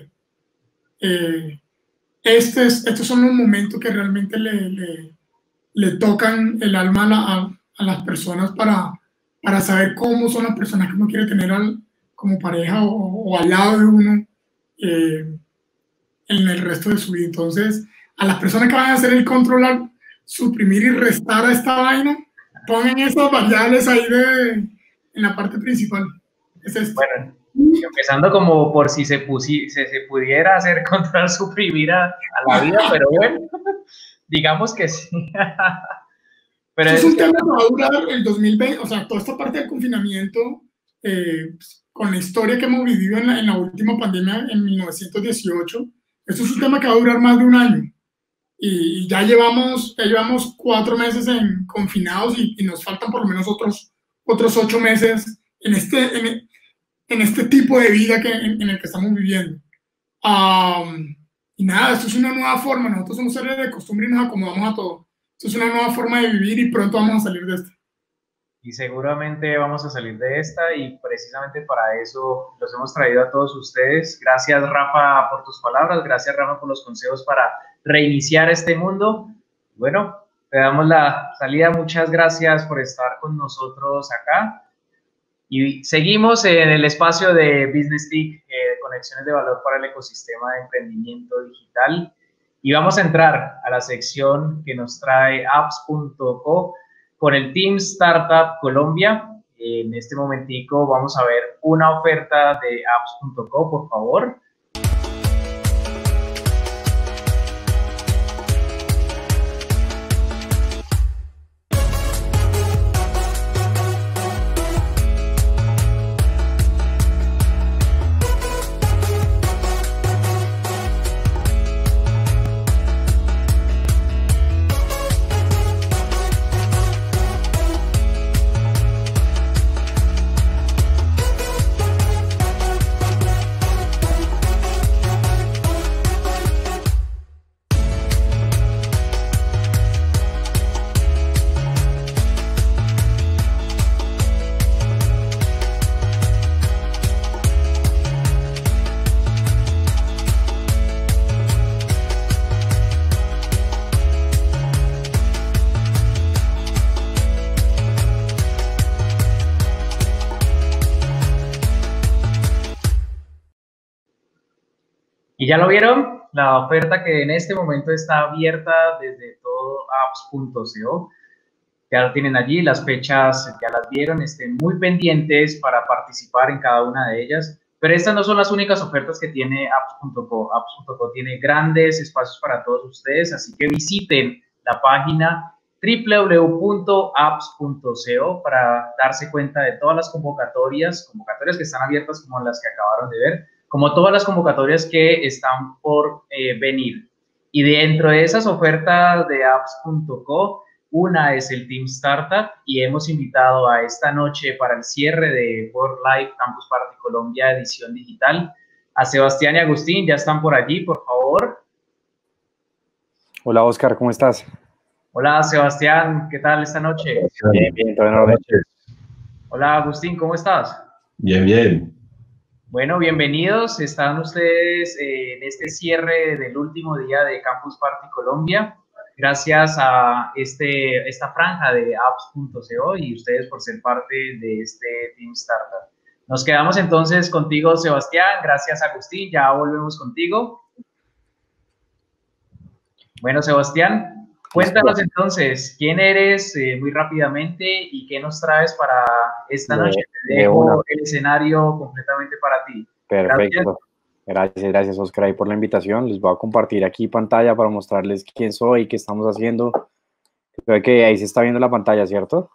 Eh, este es, estos son los momentos que realmente le, le, le tocan el alma a, la, a, a las personas para, para saber cómo son las personas que uno quiere tener al, como pareja o, o al lado de uno eh, en el resto de su vida. Entonces, a las personas que van a hacer el controlar, suprimir y restar a esta vaina, pongan esas variables ahí de, en la parte principal. Es esto. Bueno, empezando como por si se, pusi, se, se pudiera hacer control suprimir a, a la vida, pero bueno, digamos que sí. Pero es es un que... tema que va a durar el dos mil veinte, o sea, toda esta parte del confinamiento, eh, con la historia que hemos vivido en la, en la última pandemia en mil novecientos dieciocho, esto es un tema que va a durar más de un año. Y ya llevamos, ya llevamos cuatro meses en confinados y, y nos faltan por lo menos otros, otros ocho meses en este, en, en este tipo de vida que, en, en el que estamos viviendo. Um, y nada, esto es una nueva forma. Nosotros somos seres de costumbre y nos acomodamos a todo. Esto es una nueva forma de vivir y pronto vamos a salir de esto. Y seguramente vamos a salir de esta y precisamente para eso los hemos traído a todos ustedes. Gracias, Rafa, por tus palabras. Gracias, Rafa, por los consejos para reiniciar este mundo. Bueno, te damos la salida. Muchas gracias por estar con nosotros acá. Y seguimos en el espacio de Business TIC, eh, conexiones de valor para el ecosistema de emprendimiento digital. Y vamos a entrar a la sección que nos trae apps punto co con el Team Startup Colombia. En este momentico vamos a ver una oferta de apps punto co, por favor. ¿Y ya lo vieron? La oferta que en este momento está abierta desde todo apps punto co. Ya lo tienen allí, las fechas ya las vieron, estén muy pendientes para participar en cada una de ellas. Pero estas no son las únicas ofertas que tiene apps punto co. apps punto co tiene grandes espacios para todos ustedes, así que visiten la página doble u doble u doble u punto apps punto co para darse cuenta de todas las convocatorias, convocatorias que están abiertas como las que acabaron de ver, como todas las convocatorias que están por eh, venir. Y dentro de esas ofertas de apps punto co, una es el Team Startup y hemos invitado a esta noche para el cierre de World Life Campus Party Colombia edición digital a Sebastián y Agustín. Ya están por allí, por favor. Hola, Oscar, ¿cómo estás? Hola, Sebastián, ¿qué tal esta noche? Bien, bien, buenas noches. Hola, Agustín, ¿cómo estás? Bien, bien. Bueno, bienvenidos. Están ustedes eh, en este cierre del último día de Campus Party Colombia. gracias a este, esta franja de apps punto co y ustedes por ser parte de este Team Startup. Nos quedamos entonces contigo, Sebastián. Gracias, Agustín. Ya volvemos contigo. Bueno, Sebastián, cuéntanos entonces, ¿quién eres eh, muy rápidamente y qué nos traes para esta De- noche? Te de dejo una. el escenario completamente para ti. Perfecto. Gracias, gracias, Oscar, ahí por la invitación. Les voy a compartir aquí pantalla para mostrarles quién soy y qué estamos haciendo. Creo que ahí se está viendo la pantalla, ¿cierto?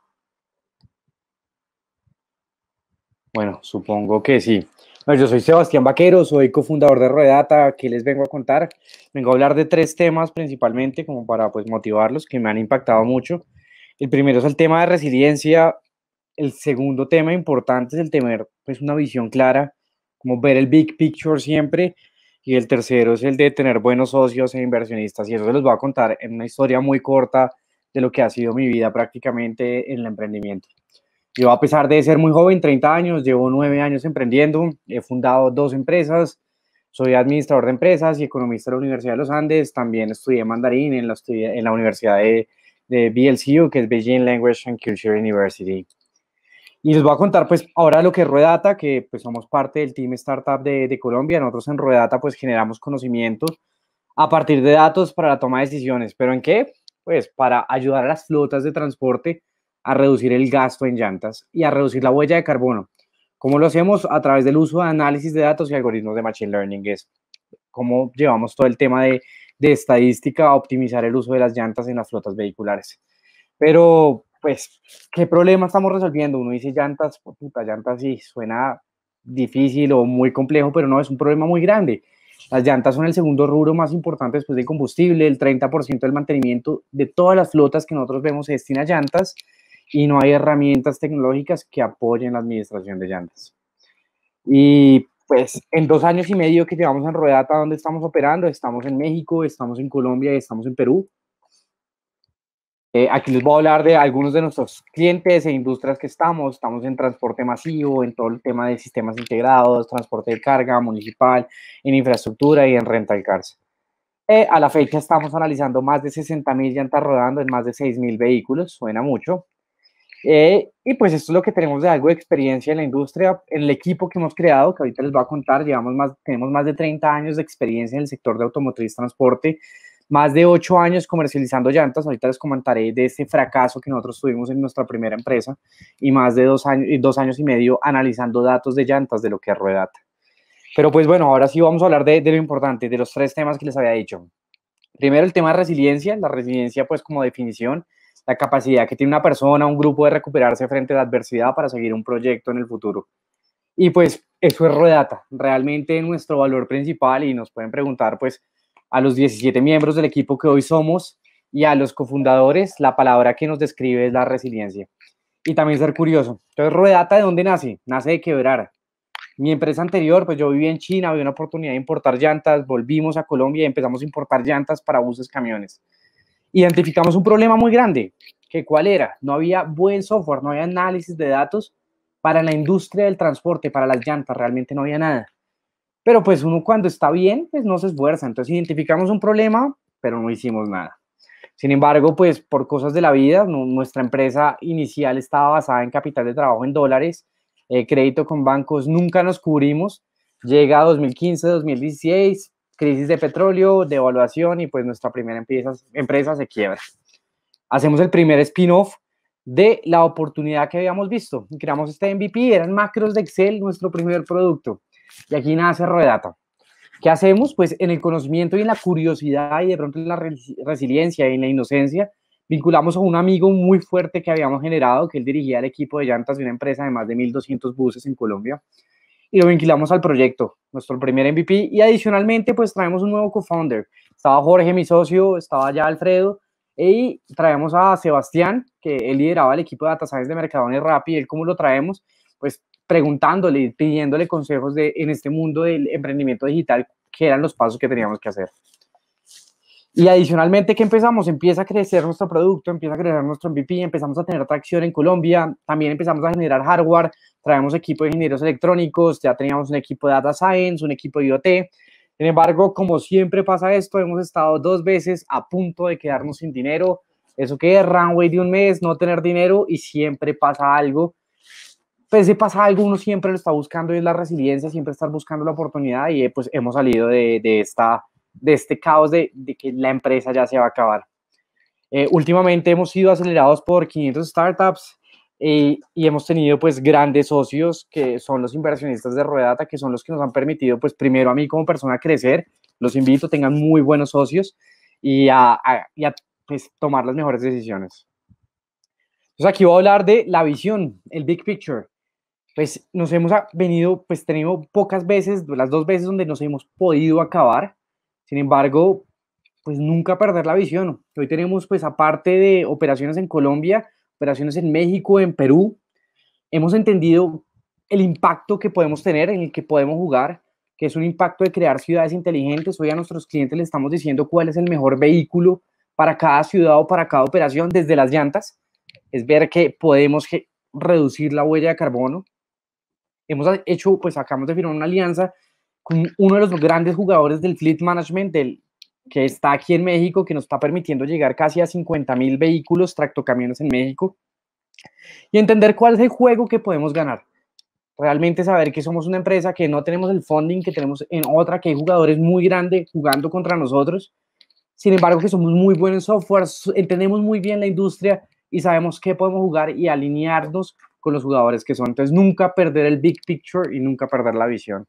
Bueno, supongo que sí. Bueno, yo soy Sebastián Vaquero, soy cofundador de Ruedata. ¿Qué les vengo a contar? Vengo a hablar de tres temas principalmente, como para pues motivarlos, que me han impactado mucho. El primero es el tema de resiliencia. El segundo tema importante es el tener pues una visión clara, como ver el big picture siempre. Y el tercero es el de tener buenos socios e inversionistas. Y eso se los voy a contar en una historia muy corta de lo que ha sido mi vida prácticamente en el emprendimiento. Yo, a pesar de ser muy joven, treinta años, llevo nueve años emprendiendo, he fundado dos empresas, soy administrador de empresas y economista de la Universidad de los Andes, también estudié mandarín en la, en la Universidad de, de B L C U, que es Beijing Language and Culture University. Y les voy a contar pues ahora lo que es Ruedata, que pues somos parte del Team Startup de, de Colombia. Nosotros en Ruedata pues generamos conocimiento a partir de datos para la toma de decisiones. ¿Pero en qué? Pues para ayudar a las flotas de transporte a reducir el gasto en llantas y a reducir la huella de carbono. ¿Cómo lo hacemos? A través del uso de análisis de datos y algoritmos de Machine Learning. Es cómo llevamos todo el tema de, de estadística a optimizar el uso de las llantas en las flotas vehiculares. Pero, pues, ¿qué problema estamos resolviendo? Uno dice llantas, puta, llantas sí, suena difícil o muy complejo, pero no, es un problema muy grande. Las llantas son el segundo rubro más importante después del combustible. El treinta por ciento del mantenimiento de todas las flotas que nosotros vemos se destina a llantas y no hay herramientas tecnológicas que apoyen la administración de llantas. Y pues en dos años y medio que llevamos en Ruedata, ¿dónde estamos operando? Estamos en México, estamos en Colombia y estamos en Perú. Eh, aquí les voy a hablar de algunos de nuestros clientes e industrias que estamos. Estamos en transporte masivo, en todo el tema de sistemas integrados, transporte de carga municipal, en infraestructura y en rental cars. Eh, a la fecha estamos analizando más de sesenta mil llantas rodando en más de seis mil vehículos, suena mucho. Eh, y pues esto es lo que tenemos de algo de experiencia en la industria, en el equipo que hemos creado, que ahorita les voy a contar. Llevamos más, tenemos más de treinta años de experiencia en el sector de automotriz transporte, más de ocho años comercializando llantas. Ahorita les comentaré de ese fracaso que nosotros tuvimos en nuestra primera empresa y más de dos años, dos años y medio analizando datos de llantas de lo que es Ruedata. Pero pues bueno, ahora sí vamos a hablar de, de lo importante, de los tres temas que les había dicho. Primero, el tema de resiliencia. La resiliencia, pues como definición, la capacidad que tiene una persona, un grupo de recuperarse frente a la adversidad para seguir un proyecto en el futuro. Y pues eso es Ruedata, realmente nuestro valor principal. Y nos pueden preguntar pues a los diecisiete miembros del equipo que hoy somos y a los cofundadores, la palabra que nos describe es la resiliencia. Y también ser curioso. Entonces, Ruedata, ¿de dónde nace? Nace de quebrar. Mi empresa anterior, pues yo vivía en China, había una oportunidad de importar llantas, volvimos a Colombia y empezamos a importar llantas para buses, camiones. Identificamos un problema muy grande, que ¿cuál era? No había buen software, no había análisis de datos para la industria del transporte, para las llantas, realmente no había nada. Pero pues uno cuando está bien, pues no se esfuerza. Entonces identificamos un problema, pero no hicimos nada. Sin embargo, pues por cosas de la vida, no, nuestra empresa inicial estaba basada en capital de trabajo en dólares, eh, crédito con bancos, nunca nos cubrimos. Llega dos mil quince, dos mil dieciséis, crisis de petróleo, devaluación y pues nuestra primera empresa, empresa se quiebra. Hacemos el primer spin-off de la oportunidad que habíamos visto. Creamos este M V P, eran macros de Excel, nuestro primer producto. Y aquí nace Ruedata. ¿Qué hacemos? Pues en el conocimiento y en la curiosidad y de pronto en la resiliencia y en la inocencia, vinculamos a un amigo muy fuerte que habíamos generado, que él dirigía el equipo de llantas de una empresa de más de mil doscientos buses en Colombia, y lo vinculamos al proyecto, nuestro primer M V P, y adicionalmente pues traemos un nuevo co-founder. Estaba Jorge, mi socio, estaba ya Alfredo, y traemos a Sebastián, que él lideraba el equipo de Data Science de Mercadona y Rappi. ¿Él cómo lo traemos? Pues preguntándole, pidiéndole consejos de, en este mundo del emprendimiento digital, qué eran los pasos que teníamos que hacer. Y adicionalmente, ¿qué empezamos? Empieza a crecer nuestro producto, empieza a crecer nuestro M V P, empezamos a tener tracción en Colombia, también empezamos a generar hardware, traemos equipo de ingenieros electrónicos, ya teníamos un equipo de Data Science, un equipo de I O T, Sin embargo, como siempre pasa esto, hemos estado dos veces a punto de quedarnos sin dinero. Eso que es runway de un mes, no tener dinero y siempre pasa algo. Pues si pasa algo, uno siempre lo está buscando y es la resiliencia, siempre estar buscando la oportunidad y pues hemos salido de, de, esta, de este caos de, de que la empresa ya se va a acabar. Eh, últimamente hemos sido acelerados por quinientas startups eh, y hemos tenido pues grandes socios que son los inversionistas de Ruedata, que son los que nos han permitido pues primero a mí como persona crecer. Los invito, tengan muy buenos socios y a, a, y a pues, tomar las mejores decisiones. Entonces aquí voy a hablar de la visión, el big picture. Pues nos hemos venido, pues tenido pocas veces, las dos veces donde nos hemos podido acabar. Sin embargo, pues nunca perder la visión. Hoy tenemos, pues aparte de operaciones en Colombia, operaciones en México, en Perú, hemos entendido el impacto que podemos tener, en el que podemos jugar, que es un impacto de crear ciudades inteligentes. Hoy a nuestros clientes les estamos diciendo cuál es el mejor vehículo para cada ciudad o para cada operación, desde las llantas. Es ver que podemos reducir la huella de carbono. Hemos hecho, pues acabamos de firmar una alianza con uno de los grandes jugadores del fleet management, del, que está aquí en México, que nos está permitiendo llegar casi a cincuenta mil vehículos, tractocamiones en México, y entender cuál es el juego que podemos ganar. Realmente saber que somos una empresa que no tenemos el funding que tenemos en otra, que hay jugadores muy grandes jugando contra nosotros, sin embargo que somos muy buenos en software, entendemos muy bien la industria y sabemos qué podemos jugar y alinearnos con los jugadores que son. Entonces, nunca perder el big picture y nunca perder la visión.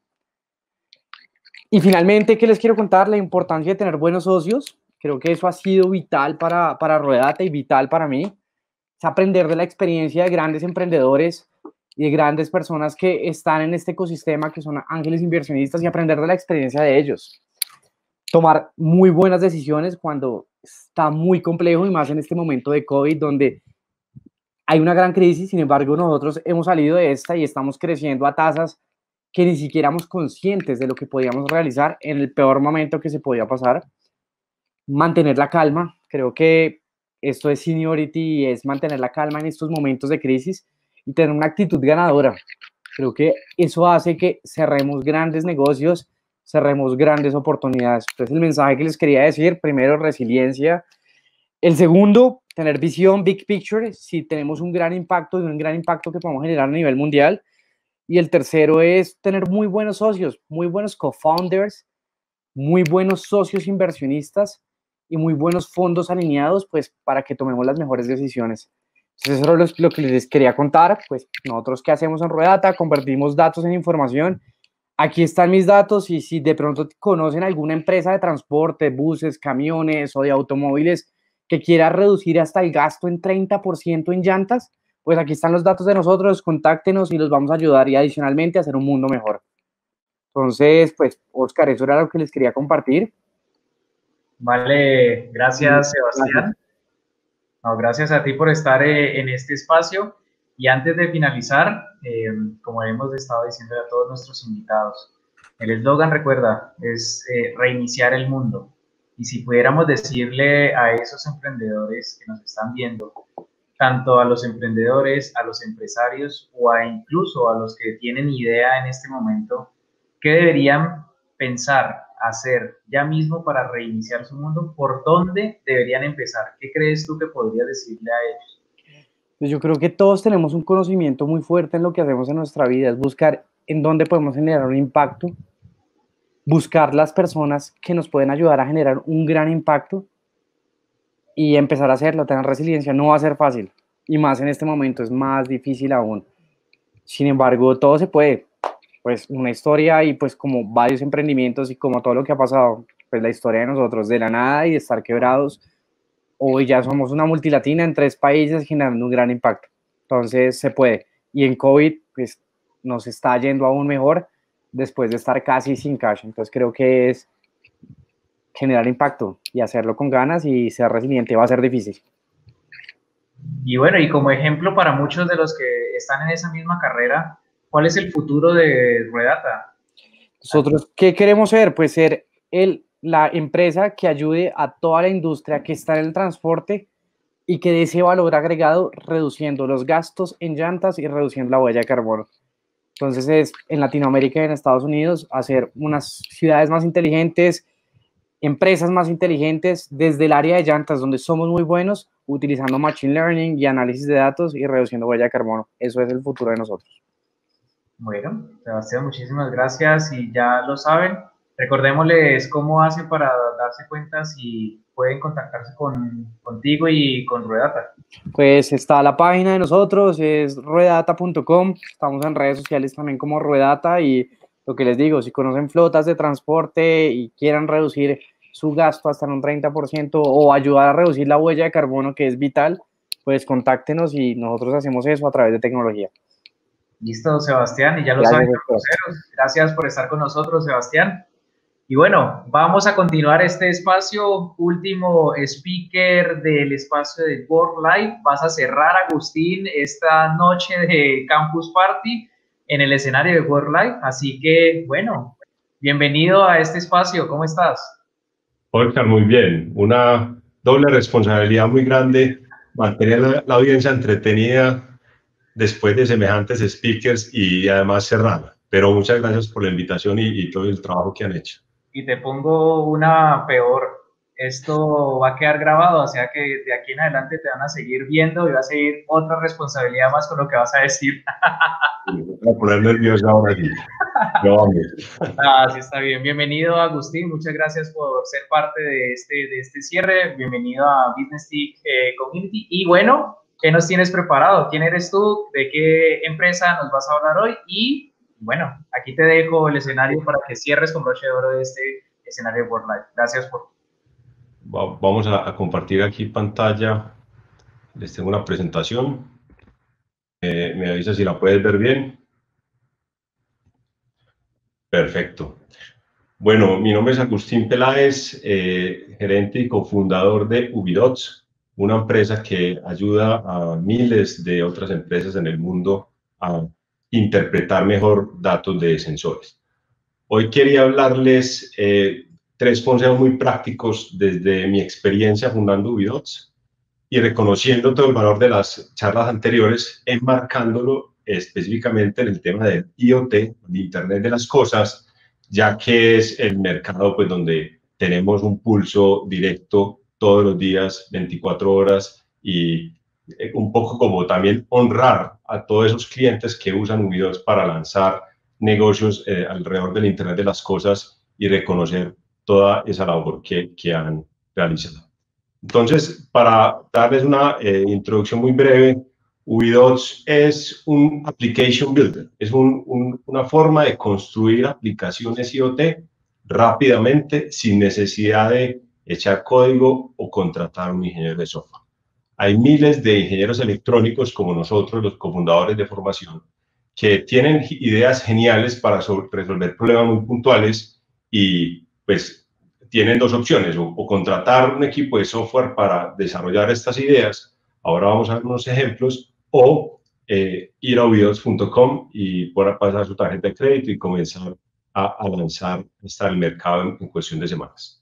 Y finalmente, ¿qué les quiero contar? La importancia de tener buenos socios. Creo que eso ha sido vital para, para Ruedata y vital para mí. Es aprender de la experiencia de grandes emprendedores y de grandes personas que están en este ecosistema, que son ángeles inversionistas, y aprender de la experiencia de ellos. Tomar muy buenas decisiones cuando está muy complejo, y más en este momento de COVID, donde hay una gran crisis. Sin embargo, nosotros hemos salido de esta y estamos creciendo a tasas que ni siquiera éramos conscientes de lo que podíamos realizar en el peor momento que se podía pasar. Mantener la calma. Creo que esto es seniority y es mantener la calma en estos momentos de crisis y tener una actitud ganadora. Creo que eso hace que cerremos grandes negocios, cerremos grandes oportunidades. Entonces, el mensaje que les quería decir, primero, resiliencia. El segundo, tener visión, big picture, si tenemos un gran impacto y un gran impacto que podemos generar a nivel mundial. Y el tercero es tener muy buenos socios, muy buenos co-founders, muy buenos socios inversionistas y muy buenos fondos alineados, pues para que tomemos las mejores decisiones. Entonces, eso es lo que les quería contar. Pues nosotros, ¿qué hacemos en Ruedata? Convertimos datos en información. Aquí están mis datos, y si de pronto conocen alguna empresa de transporte, buses, camiones o de automóviles que quiera reducir hasta el gasto en treinta por ciento en llantas, pues aquí están los datos de nosotros, contáctenos y los vamos a ayudar, y adicionalmente a hacer un mundo mejor. Entonces, pues, Oscar, eso era lo que les quería compartir. Vale, gracias, Sebastián. No, gracias a ti por estar eh, en este espacio. Y antes de finalizar, eh, como hemos estado diciendo a todos nuestros invitados, el eslogan, recuerda, es eh, reiniciar el mundo. Y si pudiéramos decirle a esos emprendedores que nos están viendo, tanto a los emprendedores, a los empresarios o a incluso a los que tienen idea en este momento, ¿qué deberían pensar, hacer ya mismo para reiniciar su mundo? ¿Por dónde deberían empezar? ¿Qué crees tú que podrías decirle a ellos? Pues yo creo que todos tenemos un conocimiento muy fuerte en lo que hacemos en nuestra vida, es buscar en dónde podemos generar un impacto, buscar las personas que nos pueden ayudar a generar un gran impacto y empezar a hacerlo. Tener resiliencia no va a ser fácil, y más en este momento es más difícil aún. Sin embargo, todo se puede. Pues una historia, y pues como varios emprendimientos y como todo lo que ha pasado, pues la historia de nosotros de la nada y de estar quebrados, hoy ya somos una multilatina en tres países generando un gran impacto. Entonces se puede. Y en COVID pues nos está yendo aún mejor después de estar casi sin cash. Entonces creo que es generar impacto y hacerlo con ganas, y ser resiliente va a ser difícil. Y bueno, y como ejemplo para muchos de los que están en esa misma carrera, ¿cuál es el futuro de Ruedata? Nosotros, ¿qué queremos ser? Pues ser el, la empresa que ayude a toda la industria que está en el transporte y que dé ese valor agregado, reduciendo los gastos en llantas y reduciendo la huella de carbono. Entonces es en Latinoamérica y en Estados Unidos hacer unas ciudades más inteligentes, empresas más inteligentes desde el área de llantas, donde somos muy buenos, utilizando Machine Learning y análisis de datos y reduciendo huella de carbono. Eso es el futuro de nosotros. Bueno, Sebastián, muchísimas gracias y ya lo saben. Recordémosles cómo hacen para darse cuenta si pueden contactarse con, contigo y con Ruedata. Pues está la página de nosotros, es ruedata punto com, estamos en redes sociales también como Ruedata y lo que les digo, si conocen flotas de transporte y quieran reducir su gasto hasta en un treinta por ciento o ayudar a reducir la huella de carbono que es vital, pues contáctenos y nosotros hacemos eso a través de tecnología. Listo, Sebastián, y ya lo saben, cruceros. Gracias por estar con nosotros, Sebastián. Y bueno, vamos a continuar este espacio. Último speaker del espacio de Work Life. Vas a cerrar, Agustín, esta noche de Campus Party en el escenario de Work Life. Así que, bueno, bienvenido a este espacio. ¿Cómo estás? Oscar, muy bien. Una doble responsabilidad muy grande, mantener la, la audiencia entretenida después de semejantes speakers y además cerrarla. Pero muchas gracias por la invitación y, y todo el trabajo que han hecho. Y te pongo una peor. Esto va a quedar grabado, o sea que de aquí en adelante te van a seguir viendo y va a seguir otra responsabilidad más con lo que vas a decir. Voy a poner nervioso ahora sí. Ah, sí, está bien. Bienvenido, Agustín. Muchas gracias por ser parte de este, de este cierre. Bienvenido a Business Tech eh, Community. Y bueno, ¿qué nos tienes preparado? ¿Quién eres tú? ¿De qué empresa nos vas a hablar hoy? Y bueno, aquí te dejo el escenario para que cierres con broche de oro de este escenario de Work Life. Gracias por... Vamos a, a compartir aquí pantalla. Les tengo una presentación. Eh, me avisa si la puedes ver bien. Perfecto. Bueno, mi nombre es Agustín Peláez, eh, gerente y cofundador de Ubidots, una empresa que ayuda a miles de otras empresas en el mundo a interpretar mejor datos de sensores. Hoy quería hablarles eh, tres consejos muy prácticos desde mi experiencia fundando Ubidots y reconociendo todo el valor de las charlas anteriores, enmarcándolo específicamente en el tema del IoT, el Internet de las Cosas, ya que es el mercado pues, donde tenemos un pulso directo todos los días, veinticuatro horas, y un poco como también honrar a todos esos clientes que usan Ubidots para lanzar negocios eh, alrededor del Internet de las Cosas y reconocer toda esa labor que, que han realizado. Entonces, para darles una eh, introducción muy breve, Ubidots es un application builder, es un, un, una forma de construir aplicaciones IoT rápidamente sin necesidad de echar código o contratar a un ingeniero de software. Hay miles de ingenieros electrónicos como nosotros, los cofundadores de formación, que tienen ideas geniales para resolver problemas muy puntuales y pues tienen dos opciones, o, o contratar un equipo de software para desarrollar estas ideas. Ahora vamos a ver unos ejemplos, o eh, ir a ubidots punto com y poder pasar su tarjeta de crédito y comenzar a, a lanzar hasta el mercado en, en cuestión de semanas.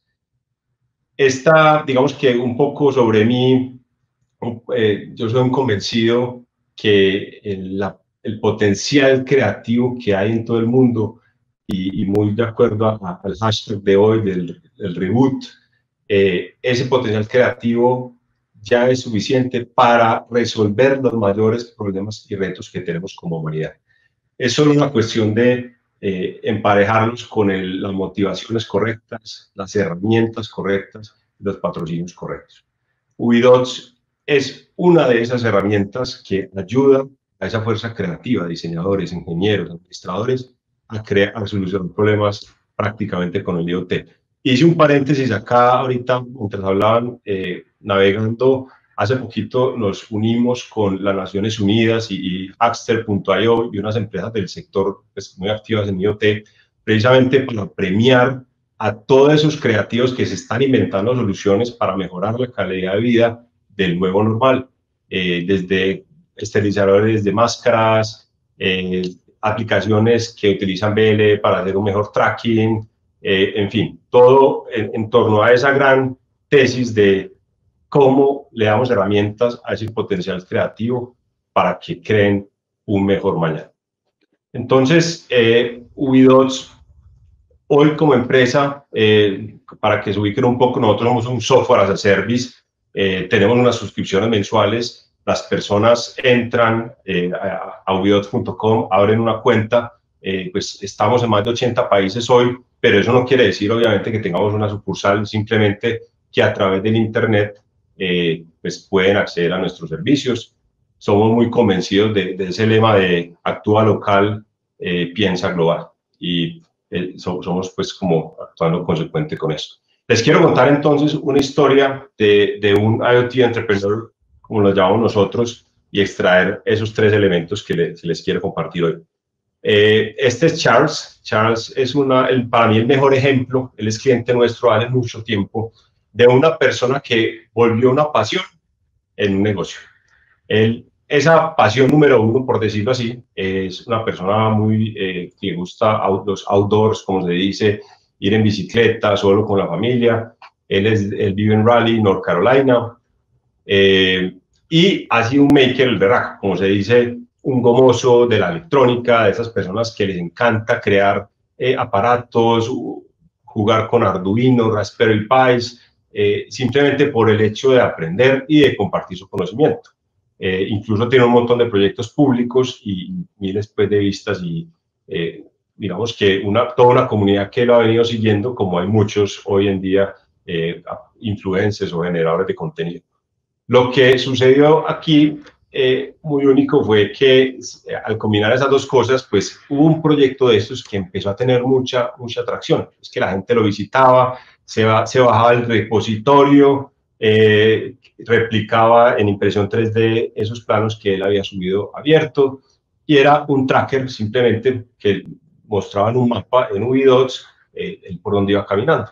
Esta, digamos que un poco sobre mí, eh, yo soy un convencido que el, la, el potencial creativo que hay en todo el mundo, y, y muy de acuerdo a, a, al hashtag de hoy del, del reboot, eh, ese potencial creativo ya es suficiente para resolver los mayores problemas y retos que tenemos como humanidad. Es solo una cuestión de eh, emparejarlos con el, las motivaciones correctas, las herramientas correctas, los patrocinios correctos. Ubidots es una de esas herramientas que ayuda a esa fuerza creativa, diseñadores, ingenieros, administradores, a crear, a solucionar problemas prácticamente con el IoT. Hice un paréntesis acá ahorita, mientras hablaban, eh, navegando, hace poquito nos unimos con las Naciones Unidas y, y Hackster punto i o y unas empresas del sector pues, muy activas en IoT, precisamente para premiar a todos esos creativos que se están inventando soluciones para mejorar la calidad de vida del nuevo normal, eh, desde esterilizadores de máscaras, eh, aplicaciones que utilizan B L E para hacer un mejor tracking, eh, en fin, todo en, en torno a esa gran tesis de cómo le damos herramientas a ese potencial creativo para que creen un mejor mañana. Entonces, eh, Ubidots, hoy como empresa, eh, para que se ubiquen un poco, nosotros somos un software as a service, eh, tenemos unas suscripciones mensuales, las personas entran eh, a, a ubidots punto com, abren una cuenta, eh, pues estamos en más de ochenta países hoy, pero eso no quiere decir obviamente que tengamos una sucursal, simplemente que a través del internet eh, pues pueden acceder a nuestros servicios. Somos muy convencidos de, de ese lema de actúa local, eh, piensa global, y eh, so, somos pues como actuando consecuente con eso. Les quiero contar entonces una historia de, de un IoT entrepreneur, como lo llamamos nosotros, y extraer esos tres elementos que, le, que les quiero compartir hoy. Eh, este es Charles. Charles es una, el, para mí el mejor ejemplo, él es cliente nuestro hace mucho tiempo, de una persona que volvió una pasión en un negocio. Él, esa pasión número uno, por decirlo así, es una persona muy eh, que gusta out, los outdoors, como se dice, ir en bicicleta, solo con la familia. Él, es, él vive en Raleigh, North Carolina, eh, y ha sido un maker el berraco, como se dice, un gomoso de la electrónica, de esas personas que les encanta crear eh, aparatos, jugar con Arduino, Raspberry Pis, eh, simplemente por el hecho de aprender y de compartir su conocimiento. Eh, incluso tiene un montón de proyectos públicos y miles pues, de vistas y eh, digamos que una, toda una comunidad que lo ha venido siguiendo, como hay muchos hoy en día eh, influencers o generadores de contenido. Lo que sucedió aquí eh, muy único fue que eh, al combinar esas dos cosas, pues hubo un proyecto de estos que empezó a tener mucha, mucha atracción. Es que la gente lo visitaba, se, va, se bajaba el repositorio, eh, replicaba en impresión tres D esos planos que él había subido abierto, y era un tracker simplemente que mostraba en un mapa en Ubidots eh, el por dónde iba caminando.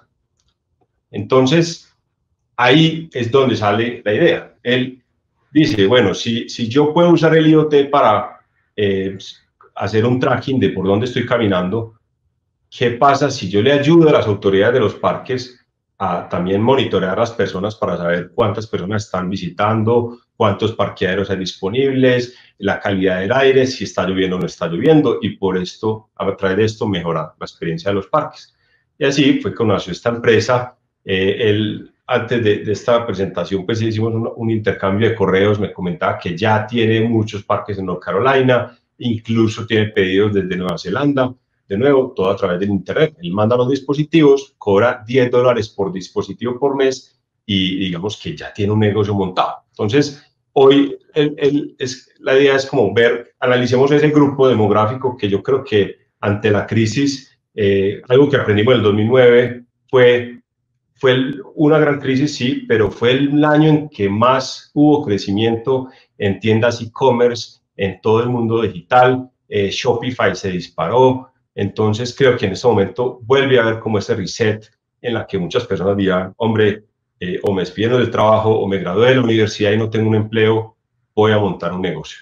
Entonces, ahí es donde sale la idea. Él dice, bueno, si, si yo puedo usar el IoT para eh, hacer un tracking de por dónde estoy caminando, ¿qué pasa si yo le ayudo a las autoridades de los parques a también monitorear a las personas para saber cuántas personas están visitando, cuántos parqueaderos hay disponibles, la calidad del aire, si está lloviendo o no está lloviendo, y por esto, a través de esto, mejorar la experiencia de los parques? Y así fue que nació esta empresa. Eh, él, antes de, de esta presentación, pues hicimos un, un intercambio de correos, me comentaba que ya tiene muchos parques en North Carolina, incluso tiene pedidos desde Nueva Zelanda. De nuevo, todo a través del internet. Él manda los dispositivos, cobra diez dólares por dispositivo por mes y digamos que ya tiene un negocio montado. Entonces, hoy el, el, es, la idea es como ver, analicemos ese grupo demográfico que yo creo que ante la crisis, eh, algo que aprendimos en el dos mil nueve fue, fue el, una gran crisis, sí, pero fue el año en que más hubo crecimiento en tiendas e-commerce, en todo el mundo digital. eh, Shopify se disparó. Entonces creo que en este momento vuelve a haber como ese reset en la que muchas personas dirán, hombre, eh, o me despiden del trabajo o me gradué de la universidad y no tengo un empleo, voy a montar un negocio.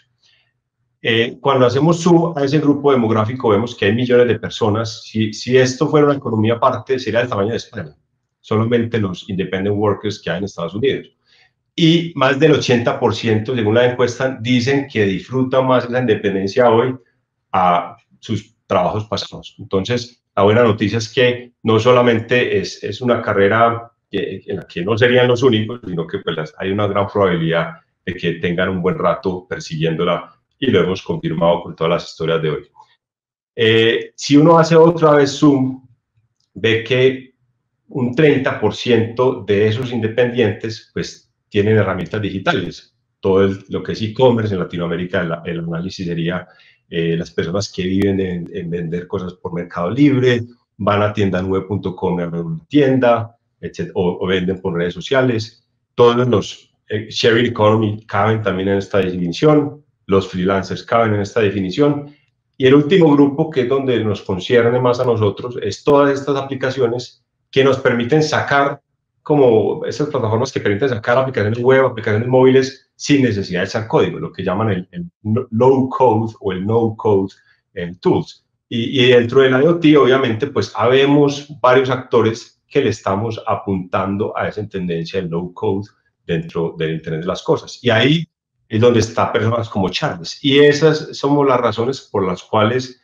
Eh, cuando hacemos zoom a ese grupo demográfico vemos que hay millones de personas. Si, si esto fuera una economía aparte, sería del tamaño de España, solamente los independent workers que hay en Estados Unidos. Y más del ochenta por ciento, según la encuesta, dicen que disfrutan más la independencia hoy a sus trabajos pasados. Entonces, la buena noticia es que no solamente es, es una carrera que, en la que no serían los únicos, sino que pues, hay una gran probabilidad de que tengan un buen rato persiguiéndola, y lo hemos confirmado con todas las historias de hoy. Eh, si uno hace otra vez zoom, ve que un treinta por ciento de esos independientes pues, tienen herramientas digitales. Todo el, lo que es e-commerce en Latinoamérica, el, el análisis sería Eh, las personas que viven en, en vender cosas por Mercado Libre, van a tienda nube punto com, una tienda, etcétera, o, o venden por redes sociales. Todos los eh, sharing economy caben también en esta definición, los freelancers caben en esta definición. Y el último grupo, que es donde nos concierne más a nosotros, es todas estas aplicaciones que nos permiten sacar, como esas plataformas que permiten sacar aplicaciones web, aplicaciones móviles, sin necesidad de echar código, lo que llaman el, el low code o el no code eh, tools. Y, y dentro del IoT, obviamente, pues habemos varios actores que le estamos apuntando a esa tendencia del low code dentro del Internet de las Cosas. Y ahí es donde están personas como Charles. Y esas somos las razones por las cuales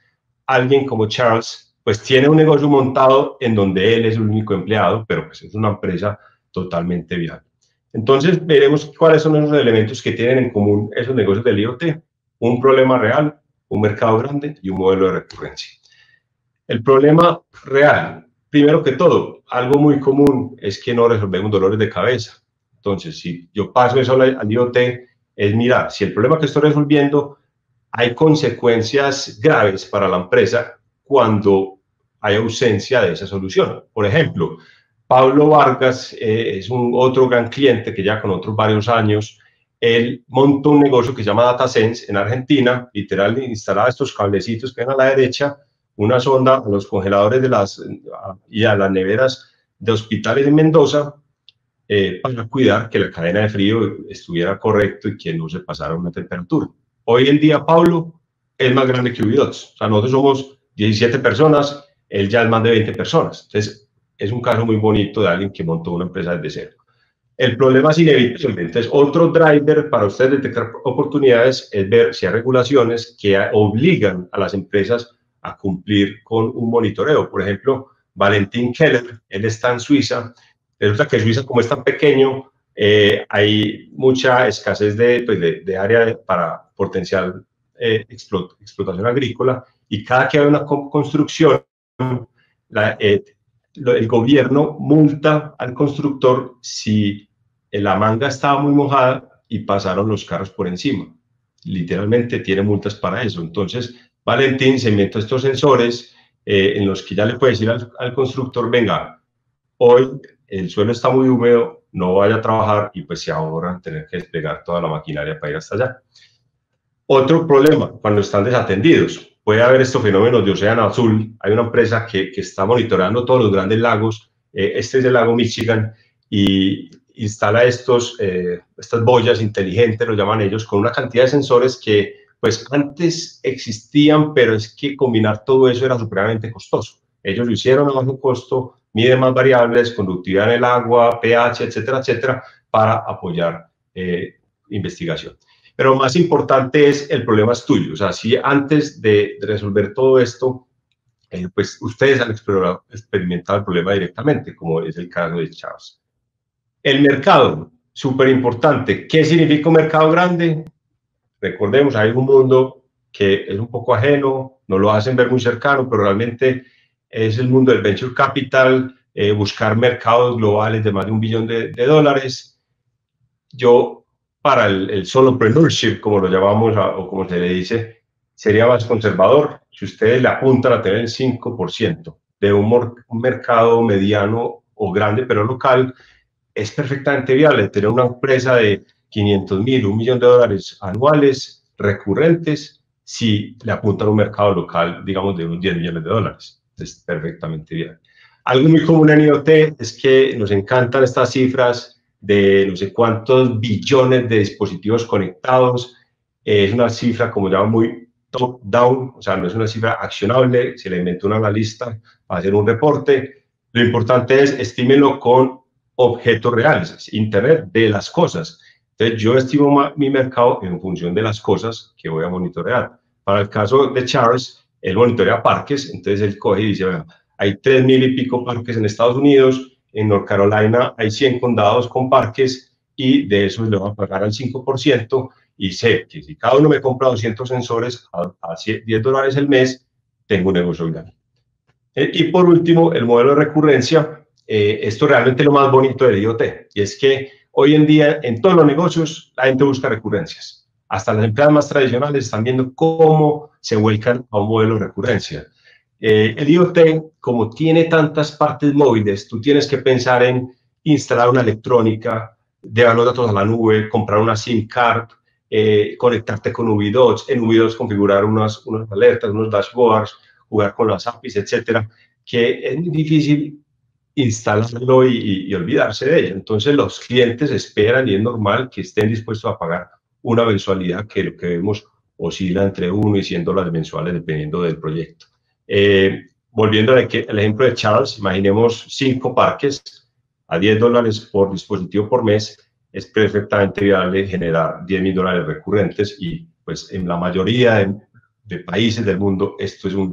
alguien como Charles, pues tiene un negocio montado en donde él es el único empleado, pero pues es una empresa totalmente viable. Entonces, veremos cuáles son esos elementos que tienen en común esos negocios del I O T. Un problema real, un mercado grande y un modelo de recurrencia. El problema real, primero que todo, algo muy común es que no resolvemos dolores de cabeza. Entonces, si yo paso eso al I O T, es mirar, si el problema que estoy resolviendo hay consecuencias graves para la empresa cuando hay ausencia de esa solución. Por ejemplo, Pablo Vargas eh, es un otro gran cliente que ya con otros varios años, él montó un negocio que se llama DataSense en Argentina, literal instalaba estos cablecitos que ven a la derecha, una sonda a los congeladores de las, y a las neveras de hospitales en Mendoza eh, para cuidar que la cadena de frío estuviera correcto y que no se pasara una temperatura. Hoy en día Pablo es más grande que Ubidots, o sea, nosotros somos diecisiete personas, él ya es más de veinte personas. Entonces, es un caso muy bonito de alguien que montó una empresa desde cero. El problema es inevitable. Entonces, otro driver para ustedes detectar oportunidades es ver si hay regulaciones que obligan a las empresas a cumplir con un monitoreo. Por ejemplo, Valentín Keller, él está en Suiza. Resulta que Suiza, como es tan pequeño, eh, hay mucha escasez de, pues, de, de área para potencial eh, explot, explotación agrícola, y cada que hay una construcción, la, eh, el gobierno multa al constructor si la manga estaba muy mojada y pasaron los carros por encima. Literalmente tiene multas para eso. Entonces, Valentín se inventó estos sensores eh, en los que ya le puede decir al, al constructor, venga, hoy el suelo está muy húmedo, no vaya a trabajar, y pues se ahorran tener que desplegar toda la maquinaria para ir hasta allá. Otro problema, cuando están desatendidos. Puede haber estos fenómenos de océano azul. Hay una empresa que, que está monitoreando todos los grandes lagos. Eh, este es el lago Michigan y instala estos, eh, estas boyas inteligentes, lo llaman ellos, con una cantidad de sensores que pues antes existían, pero es que combinar todo eso era supremamente costoso. Ellos lo hicieron a bajo costo, miden más variables, conductividad en el agua, pH, etcétera, etcétera, para apoyar eh, investigación. Pero más importante es el problema es tuyo. O sea, si antes de, de resolver todo esto, eh, pues ustedes han explorado, experimentado el problema directamente, como es el caso de Charles. El mercado, súper importante. ¿Qué significa un mercado grande? Recordemos, hay un mundo que es un poco ajeno, no lo hacen ver muy cercano, pero realmente es el mundo del venture capital, eh, buscar mercados globales de más de un billón de, de dólares. Yo... para el, el solopreneurship, como lo llamamos, o como se le dice, sería más conservador. Si ustedes le apuntan a tener el cinco por ciento de un, un mercado mediano o grande, pero local, es perfectamente viable tener una empresa de quinientos mil, un millón de dólares anuales, recurrentes, si le apuntan a un mercado local, digamos, de unos diez millones de dólares. Es perfectamente viable. Algo muy común en I O T es que nos encantan estas cifras de no sé cuántos billones de dispositivos conectados. Eh, es una cifra, como llama, muy top-down, o sea, no es una cifra accionable, se le inventó un analista para hacer un reporte. Lo importante es, estímenlo con objetos reales, Internet de las cosas. Entonces, yo estimo mi mercado en función de las cosas que voy a monitorear. Para el caso de Charles, él monitorea parques, entonces él coge y dice, bueno, hay tres mil y pico parques en Estados Unidos, en North Carolina hay cien condados con parques y de esos le voy a pagar al cinco por ciento, y sé que si cada uno me compra doscientos sensores a, a diez dólares el mes, tengo un negocio grande. Eh, y por último, el modelo de recurrencia. Eh, esto es realmente lo más bonito del I O T, y es que hoy en día en todos los negocios la gente busca recurrencias. Hasta las empresas más tradicionales están viendo cómo se vuelcan a un modelo de recurrencia. Eh, el I O T, como tiene tantas partes móviles, tú tienes que pensar en instalar una electrónica, llevar los datos a la nube, comprar una SIM card, eh, conectarte con Ubidots, en Ubidots configurar unas, unas alertas, unos dashboards, jugar con las A P Is, etcétera, que es muy difícil instalarlo y, y, y olvidarse de ello. Entonces los clientes esperan, y es normal que estén dispuestos a pagar una mensualidad que lo que vemos oscila entre uno y cien dólares mensuales dependiendo del proyecto. Eh, volviendo al, al ejemplo de Charles, imaginemos cinco parques a diez dólares por dispositivo por mes. Es perfectamente viable generar diez mil dólares recurrentes, y pues en la mayoría de, de países del mundo esto es un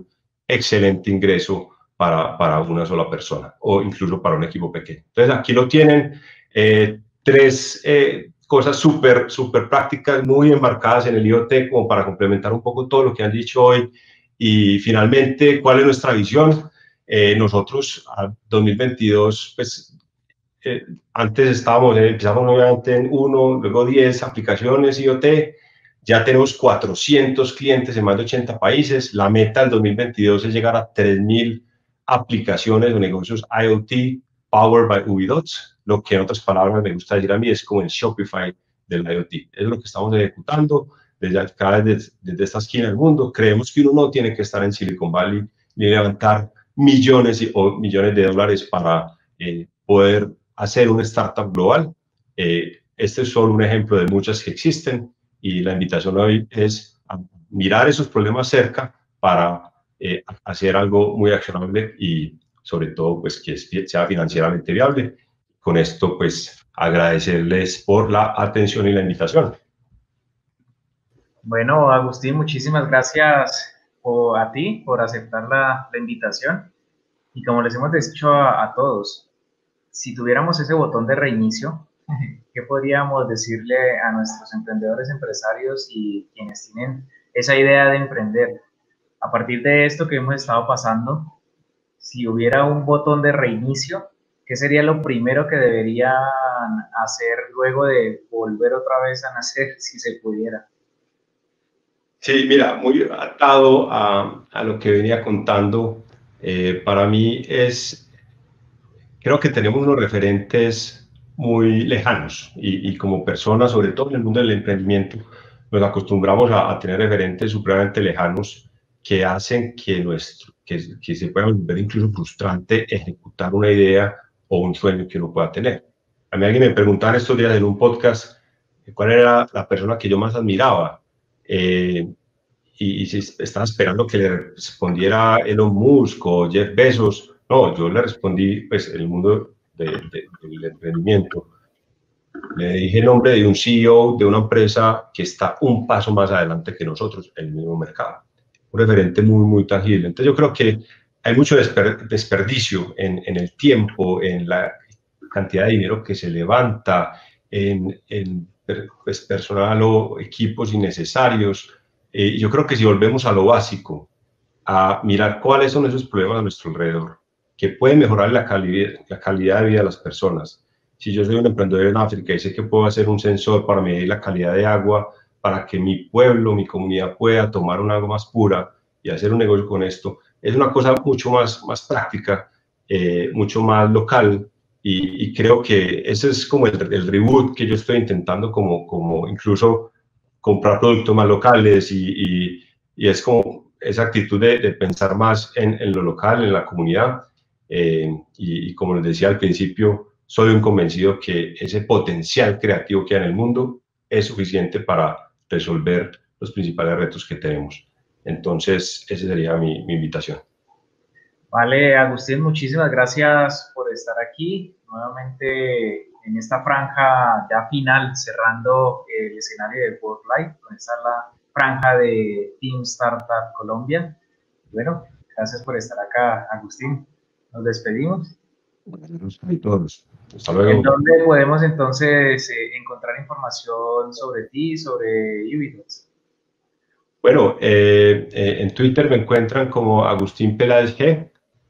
excelente ingreso para, para una sola persona o incluso para un equipo pequeño. Entonces aquí lo tienen, eh, tres eh, cosas súper, súper prácticas, muy enmarcadas en el I O T como para complementar un poco todo lo que han dicho hoy. Y finalmente, ¿cuál es nuestra visión? Eh, nosotros, a dos mil veintidós, pues eh, antes estábamos, eh, empezamos obviamente en uno, luego diez aplicaciones I O T, ya tenemos cuatrocientos clientes en más de ochenta países. La meta del dos mil veintidós es llegar a tres mil aplicaciones o negocios I O T powered by Ubidots, lo que en otras palabras me gusta decir a mí es como el Shopify del I O T. Es lo que estamos ejecutando desde acá, desde, desde esta esquina del mundo. Creemos que uno no tiene que estar en Silicon Valley ni levantar millones y, o millones de dólares para eh, poder hacer una startup global. Eh, este es solo un ejemplo de muchas que existen y la invitación hoy es a mirar esos problemas cerca para eh, hacer algo muy accionable y sobre todo pues que sea financieramente viable. Con esto pues agradecerles por la atención y la invitación. Bueno, Agustín, muchísimas gracias por, a ti por aceptar la, la invitación. Y como les hemos dicho a, a todos, si tuviéramos ese botón de reinicio, ¿qué podríamos decirle a nuestros emprendedores, empresarios y quienes tienen esa idea de emprender? A partir de esto que hemos estado pasando, si hubiera un botón de reinicio, ¿qué sería lo primero que deberían hacer luego de volver otra vez a nacer, si se pudiera? Sí, mira, muy atado a, a lo que venía contando, eh, para mí es, creo que tenemos unos referentes muy lejanos y, y como personas, sobre todo en el mundo del emprendimiento, nos acostumbramos a, a tener referentes supremamente lejanos que hacen que, nuestro, que, que se pueda volver incluso frustrante ejecutar una idea o un sueño que uno pueda tener. A mí alguien me preguntaba estos días en un podcast cuál era la persona que yo más admiraba. Eh, y, y si estaba esperando que le respondiera Elon Musk o Jeff Bezos. No, yo le respondí, pues, el mundo de, de, del emprendimiento. Le dije el nombre de un C E O de una empresa que está un paso más adelante que nosotros en el mismo mercado. Un referente muy, muy tangible. Entonces yo creo que hay mucho desper, desperdicio en, en el tiempo, en la cantidad de dinero que se levanta, en, en pues, personal o equipos innecesarios. Eh, yo creo que si volvemos a lo básico, a mirar cuáles son esos problemas a nuestro alrededor, que pueden mejorar la calidad, la calidad de vida de las personas. Si yo soy un emprendedor en África y sé que puedo hacer un sensor para medir la calidad de agua, para que mi pueblo, mi comunidad pueda tomar un agua más pura y hacer un negocio con esto, es una cosa mucho más, más práctica, eh, mucho más local. Y, y creo que ese es como el, el reboot que yo estoy intentando, como, como incluso comprar productos más locales y, y, y es como esa actitud de, de pensar más en, en lo local, en la comunidad. Eh, y, y como les decía al principio, soy un convencido que ese potencial creativo que hay en el mundo es suficiente para resolver los principales retos que tenemos. Entonces, esa sería mi, mi invitación. Vale, Agustín, muchísimas gracias por estar aquí nuevamente en esta franja ya final, cerrando el escenario de WorkLife, con esta la franja de Team Startup Colombia. Bueno, gracias por estar acá, Agustín. Nos despedimos. Buenos días a todos. Hasta luego. ¿En dónde podemos entonces eh, encontrar información sobre ti, sobre Ubidots? Bueno, eh, eh, en Twitter me encuentran como Agustín Peláez G.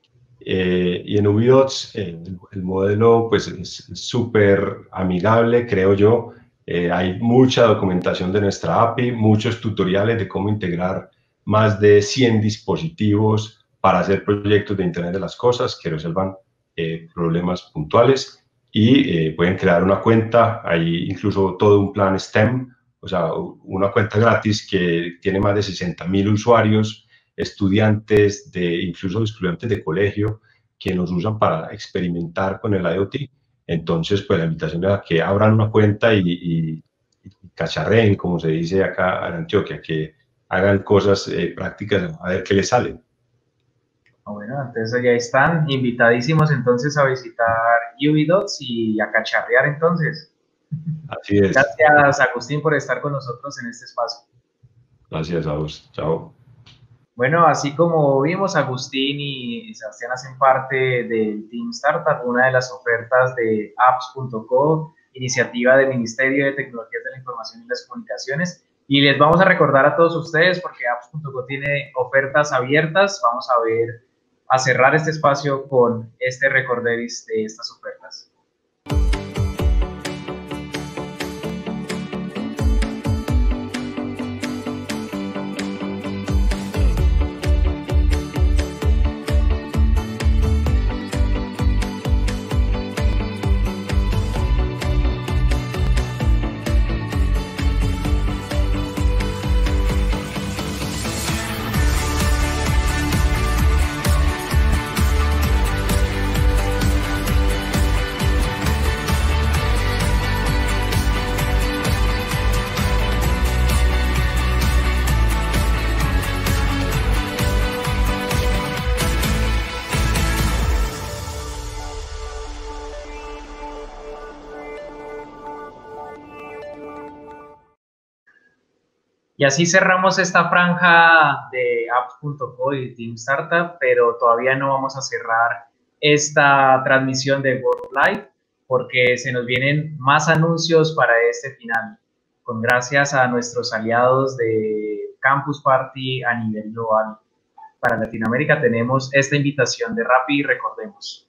Eh, y en Ubidots eh, el, el modelo pues es súper amigable, creo yo. Eh, hay mucha documentación de nuestra A P I, muchos tutoriales de cómo integrar más de cien dispositivos para hacer proyectos de Internet de las Cosas que resuelvan eh, problemas puntuales y eh, pueden crear una cuenta, hay incluso todo un plan STEM, o sea, una cuenta gratis que tiene más de sesenta mil usuarios, estudiantes, de, incluso estudiantes de colegio que nos usan para experimentar con el I O T. Entonces, pues la invitación es a que abran una cuenta y, y, y cacharreen, como se dice acá en Antioquia, que hagan cosas eh, prácticas a ver qué les sale. Bueno, entonces ya están invitadísimos entonces a visitar Ubidots y a cacharrear entonces. Así es. Gracias, Agustín, por estar con nosotros en este espacio. Gracias a vos. Chao. Bueno, así como vimos, Agustín y Sebastián hacen parte del Team Startup, una de las ofertas de apps punto co, iniciativa del Ministerio de Tecnologías de la Información y las Comunicaciones. Y les vamos a recordar a todos ustedes, porque apps punto co tiene ofertas abiertas, vamos a ver, a cerrar este espacio con este recorderis de estas ofertas. Y así cerramos esta franja de apps punto co y Team Startup, pero todavía no vamos a cerrar esta transmisión de Work Live porque se nos vienen más anuncios para este final, con gracias a nuestros aliados de Campus Party a nivel global. Para Latinoamérica tenemos esta invitación de Rappi, recordemos.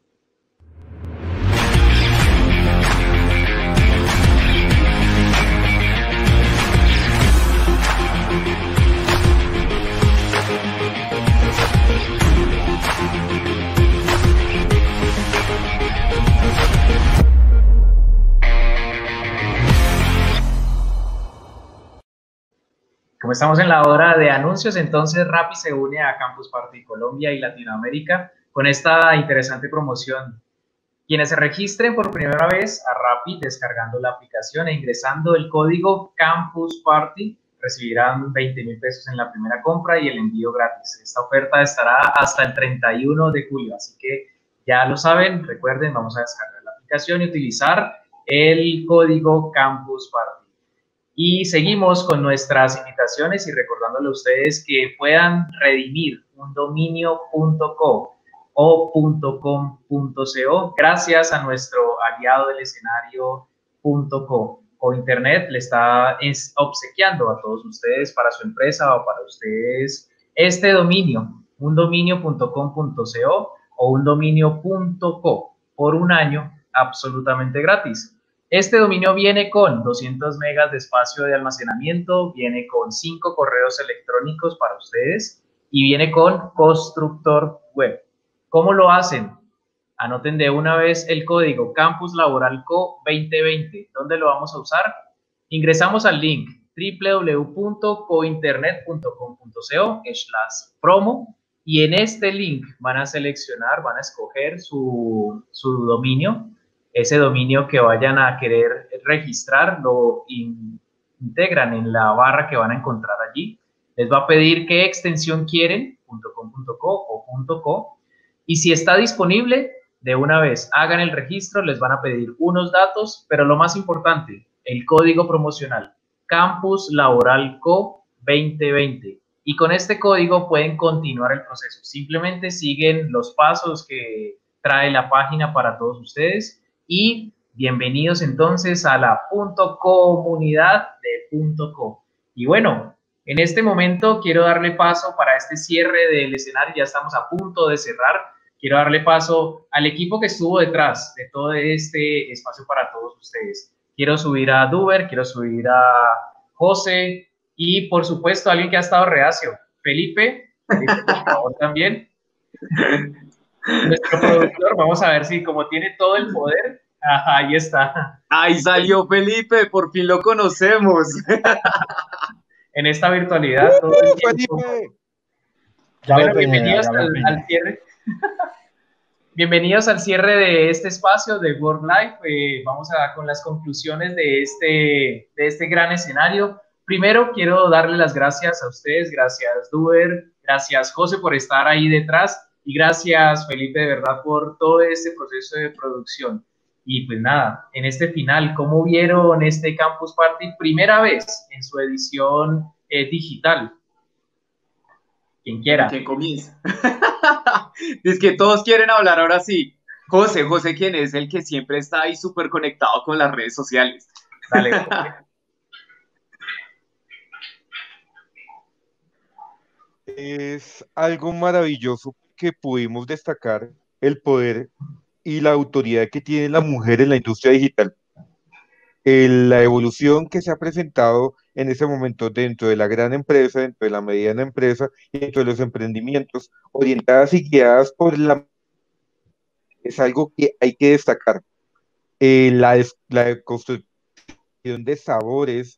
Como estamos en la hora de anuncios, entonces Rappi se une a Campus Party Colombia y Latinoamérica con esta interesante promoción. Quienes se registren por primera vez a Rappi descargando la aplicación e ingresando el código Campus Party recibirán veinte mil pesos en la primera compra y el envío gratis. Esta oferta estará hasta el treinta y uno de julio, así que ya lo saben, recuerden, vamos a descargar la aplicación y utilizar el código Campus Party. Y seguimos con nuestras invitaciones y recordándole a ustedes que puedan redimir un dominio punto co o .com punto co gracias a nuestro aliado del escenario punto co. O Internet le está obsequiando a todos ustedes para su empresa o para ustedes este dominio, un dominio punto com punto co o un dominio punto co por un año absolutamente gratis. Este dominio viene con doscientos megas de espacio de almacenamiento, viene con cinco correos electrónicos para ustedes y viene con constructor web. ¿Cómo lo hacen? Anoten de una vez el código Campus Laboral Co veinte veinte. ¿Dónde lo vamos a usar? Ingresamos al link w w w punto cointernet punto com punto co slash promo y en este link van a seleccionar, van a escoger su, su dominio. Ese dominio que vayan a querer registrar lo in, integran en la barra que van a encontrar allí. Les va a pedir qué extensión quieren, .com punto co o .co. Y si está disponible, de una vez hagan el registro, les van a pedir unos datos, pero lo más importante, el código promocional, Campus Laboral Co veinte veinte. Y con este código pueden continuar el proceso. Simplemente siguen los pasos que trae la página para todos ustedes. Y bienvenidos entonces a la punto comunidad de punto co. Y bueno, en este momento quiero darle paso para este cierre del escenario, ya estamos a punto de cerrar, quiero darle paso al equipo que estuvo detrás de todo este espacio para todos ustedes. Quiero subir a Duber, quiero subir a José y por supuesto a alguien que ha estado reacio, Felipe, Felipe por favor también. Nuestro productor, vamos a ver si como tiene todo el poder, ajá, ahí está. Ahí salió Felipe, por fin lo conocemos. En esta virtualidad. Todo el tiempo. Bueno, bienvenidos al, al cierre. Bienvenidos al cierre de este espacio de Work Life. Eh, vamos a con las conclusiones de este, de este gran escenario. Primero, quiero darle las gracias a ustedes, gracias Duber, gracias José por estar ahí detrás. Y gracias, Felipe, de verdad, por todo este proceso de producción. Y pues nada, en este final, ¿cómo vieron este Campus Party primera vez en su edición eh, digital? Quien quiera. ¿Quién comienza? Es que todos quieren hablar ahora sí. José, José, ¿quién es el que siempre está ahí súper conectado con las redes sociales? Dale. Es algo maravilloso que pudimos destacar el poder y la autoridad que tiene la mujer en la industria digital. El- la evolución que se ha presentado en ese momento dentro de la gran empresa, dentro de la mediana empresa y dentro de los emprendimientos orientadas y guiadas por la es algo que hay que destacar. Eh, la, des- la construcción de sabores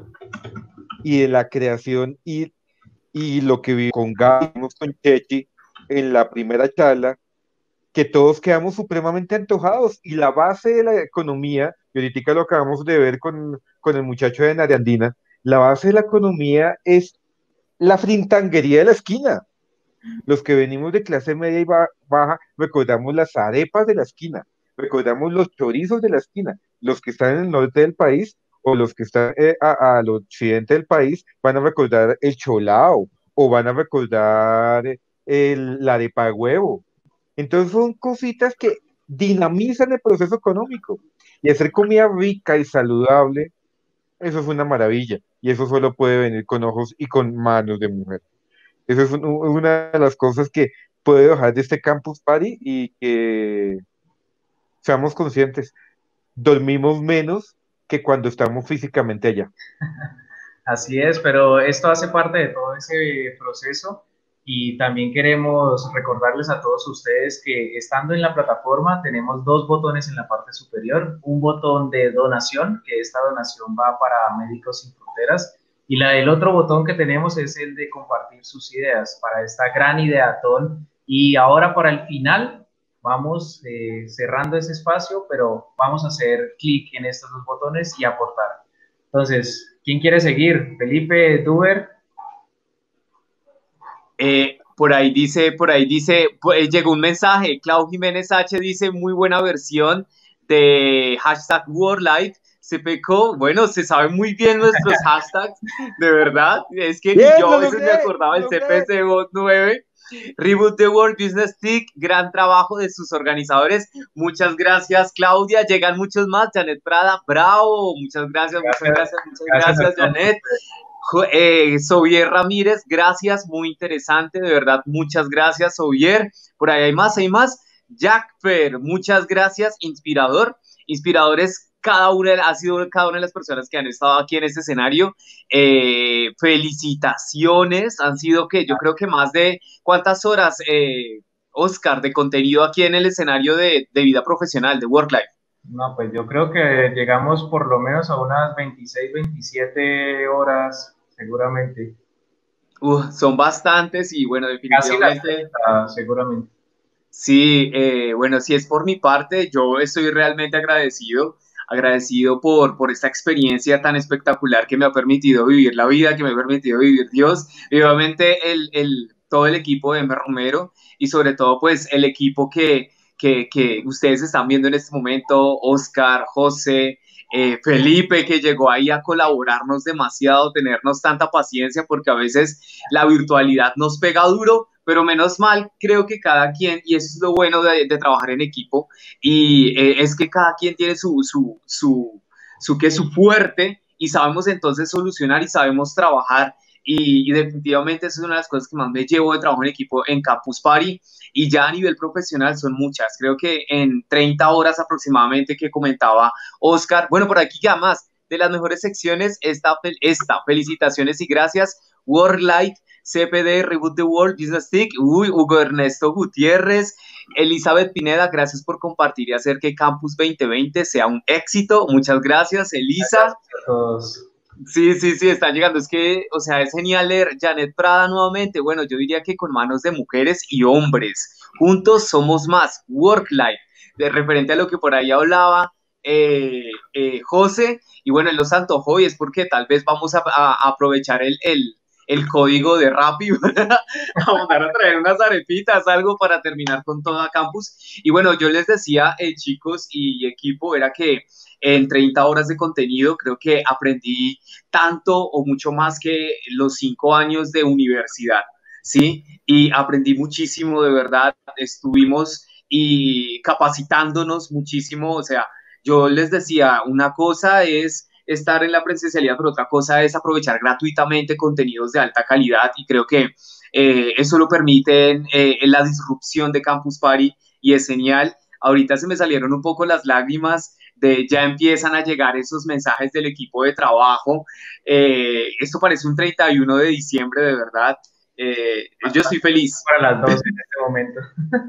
y de la creación y, y lo que vimos con Gaby, vimos con Chechi en la primera charla, que todos quedamos supremamente antojados y la base de la economía, y ahorita lo acabamos de ver con, con el muchacho de Nariandina, la base de la economía es la frintanguería de la esquina. Los que venimos de clase media y ba- baja, recordamos las arepas de la esquina, recordamos los chorizos de la esquina. Los que están en el norte del país o los que están eh, a- al occidente del país van a recordar el cholao o van a recordar eh, el, la arepa de huevo. Entonces son cositas que dinamizan el proceso económico. Y hacer comida rica y saludable, eso es una maravilla. Y eso solo puede venir con ojos y con manos de mujer. Eso es un- una de las cosas que puede bajar de este campus party y que seamos conscientes. Dormimos menos que cuando estamos físicamente allá. Así es, pero esto hace parte de todo ese proceso y también queremos recordarles a todos ustedes que estando en la plataforma tenemos dos botones en la parte superior, un botón de donación, que esta donación va para Médicos Sin Fronteras, y la del otro botón que tenemos es el de compartir sus ideas para esta gran ideatón. Y ahora para el final vamos eh, cerrando ese espacio, pero vamos a hacer clic en estos dos botones y aportar. Entonces, ¿quién quiere seguir? Felipe, Duber. Eh, por ahí dice, por ahí dice, pues, llegó un mensaje, Clau Jiménez H dice, muy buena versión de hashtag WordLife, C P C O, bueno, se saben muy bien nuestros hashtags, de verdad, es que ni Bien, yo lo a veces me logré, acordaba lo del logré. C P C O nueve, Reboot the World Business Tick, gran trabajo de sus organizadores, muchas gracias Claudia, llegan muchos más, Janet Prada, bravo, muchas gracias, muchas gracias, muchas Gracias a gracias todos. Janet. Jo- Eh, Sovier Ramírez, gracias, muy interesante, de verdad, muchas gracias, Sovier. Por ahí hay más, hay más. Jack Fer, muchas gracias, inspirador. Inspiradores, cada una, ha sido cada una de las personas que han estado aquí en este escenario. Eh, felicitaciones, han sido que yo creo que más de cuántas horas, eh, Oscar, de contenido aquí en el escenario de, de vida profesional, de Work Life. No, pues yo creo que llegamos por lo menos a unas veintiséis, veintisiete horas, seguramente. Uh, son bastantes y bueno, Casi las definitivamente. treinta, seguramente. Sí, eh, bueno, si es por mi parte, yo estoy realmente agradecido, agradecido por, por esta experiencia tan espectacular que me ha permitido vivir la vida, que me ha permitido vivir Dios, y obviamente el, el, todo el equipo de M. Romero y sobre todo pues el equipo que, que, que ustedes están viendo en este momento, Oscar, José, eh, Felipe, que llegó ahí a colaborarnos demasiado, tenernos tanta paciencia, porque a veces la virtualidad nos pega duro, pero menos mal, creo que cada quien, y eso es lo bueno de, de trabajar en equipo, y eh, es que cada quien tiene su, su, su, su, que su fuerte, y sabemos entonces solucionar y sabemos trabajar, y, y definitivamente eso es una de las cosas que más me llevo de trabajo en equipo en Campus Party, y ya a nivel profesional son muchas, creo que en treinta horas aproximadamente que comentaba Oscar, bueno, por aquí ya más, de las mejores secciones, esta, esta felicitaciones y gracias, Worldlight, C P D, Reboot the World, Business Tick, uy, Hugo Ernesto Gutiérrez, Elizabeth Pineda, gracias por compartir y hacer que Campus veinte veinte sea un éxito. Muchas gracias, Elisa. Gracias a todos. Sí, sí, sí, están llegando. Es que, o sea, es genial leer Janet Prada nuevamente. Bueno, yo diría que con manos de mujeres y hombres. Juntos somos más. Work Life. De referente a lo que por ahí hablaba eh, eh, José. Y bueno, él los antojó y es porque tal vez vamos a, a, a aprovechar el, el, el código de Rappi a mandar a traer unas arepitas, algo para terminar con toda campus. Y bueno, yo les decía, eh, chicos y equipo, era que en treinta horas de contenido creo que aprendí tanto o mucho más que los cinco años de universidad. ¿sí? Y aprendí muchísimo, de verdad, estuvimos y capacitándonos muchísimo, o sea, yo les decía, una cosa es estar en la presencialidad, pero otra cosa es aprovechar gratuitamente contenidos de alta calidad y creo que eh, eso lo permite eh, en la disrupción de Campus Party y es genial. Ahorita se me salieron un poco las lágrimas de ya empiezan a llegar esos mensajes del equipo de trabajo. Eh, esto parece un treinta y uno de diciembre, de verdad. Eh, yo estoy feliz. Para las doce en este momento.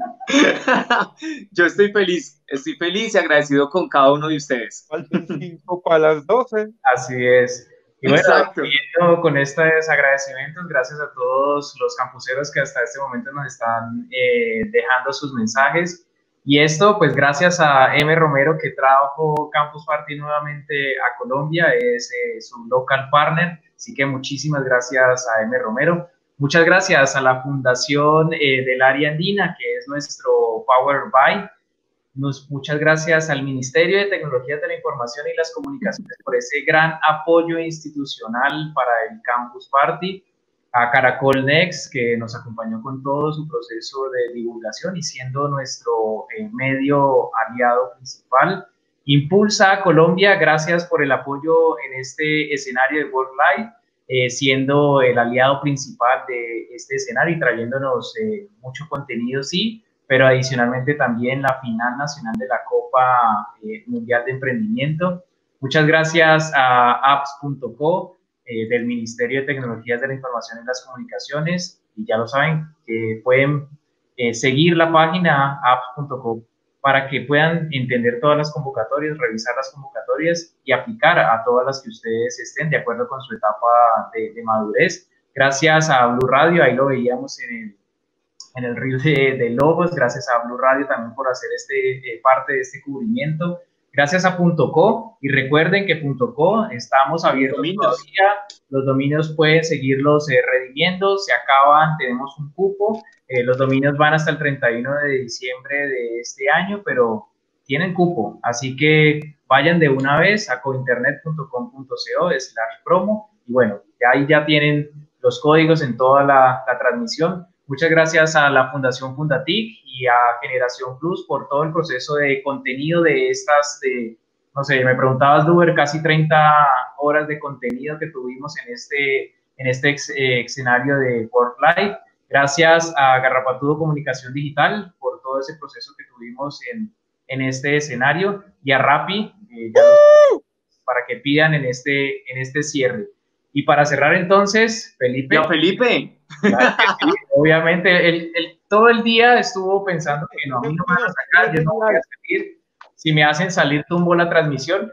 Yo estoy feliz, estoy feliz y agradecido con cada uno de ustedes. Faltan cinco para las doce. Así es. Y bueno, Exacto. siguiendo con estos agradecimientos, gracias a todos los campuseros que hasta este momento nos están eh, dejando sus mensajes. Y esto, pues gracias a M. Romero, que trajo Campus Party nuevamente a Colombia, es eh, su local partner. Así que muchísimas gracias a M. Romero. Muchas gracias a la Fundación eh, del Área Andina, que es nuestro Power By. Nos, muchas gracias al Ministerio de Tecnologías de la Información y las Comunicaciones por ese gran apoyo institucional para el Campus Party. A Caracol Next, que nos acompañó con todo su proceso de divulgación y siendo nuestro eh, medio aliado principal. Impulsa Colombia, gracias por el apoyo en este escenario de World Live. Eh, siendo el aliado principal de este escenario y trayéndonos eh, mucho contenido, sí, pero adicionalmente también la final nacional de la Copa eh, Mundial de Emprendimiento. Muchas gracias a apps punto co eh, del Ministerio de Tecnologías de la Información y las Comunicaciones, y ya lo saben, que pueden eh, seguir la página apps punto co para que puedan entender todas las convocatorias, revisar las convocatorias y aplicar a todas las que ustedes estén de acuerdo con su etapa de, de madurez. Gracias a Blue Radio, ahí lo veíamos en el, en el reel de, de logos, gracias a Blue Radio también por hacer este, eh, parte de este cubrimiento. Gracias a punto co, y recuerden que punto co estamos abiertos todavía, los dominios pueden seguirlos eh, redimiendo, se acaban, tenemos un cupo, eh, los dominios van hasta el treinta y uno de diciembre de este año, pero tienen cupo, así que vayan de una vez a cointernet punto com punto co slash promo, y bueno, ahí ya tienen los códigos en toda la, la transmisión. Muchas gracias a la Fundación Fundatic y a Generación Plus por todo el proceso de contenido de estas, de, no sé, me preguntabas, Duber, casi treinta horas de contenido que tuvimos en este, en este ex, eh, escenario de World Live. Gracias a Garrapatudo Comunicación Digital por todo ese proceso que tuvimos en, en este escenario, y a Rappi, eh, ya los, para que pidan en este, en este cierre. Y para cerrar entonces, Felipe. ¡Ya, Felipe! Claro que sí, obviamente, él, él todo el día estuvo pensando que no, a mí no me van a sacar, yo no voy a salir, si me hacen salir tumbo la transmisión,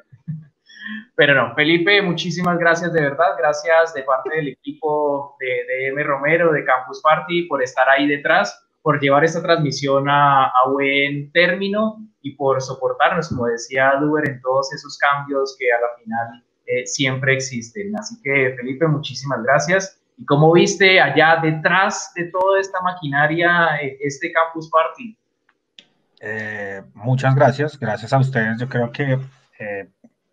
pero no, Felipe, muchísimas gracias de verdad, gracias de parte del equipo de, de M. Romero, de Campus Party, por estar ahí detrás, por llevar esta transmisión a, a buen término y por soportarnos, como decía Duber, en todos esos cambios que a la final eh, siempre existen. Así que, Felipe, muchísimas gracias. ¿Y cómo viste allá detrás de toda esta maquinaria este Campus Party? Eh, muchas gracias, gracias a ustedes. Yo creo que eh,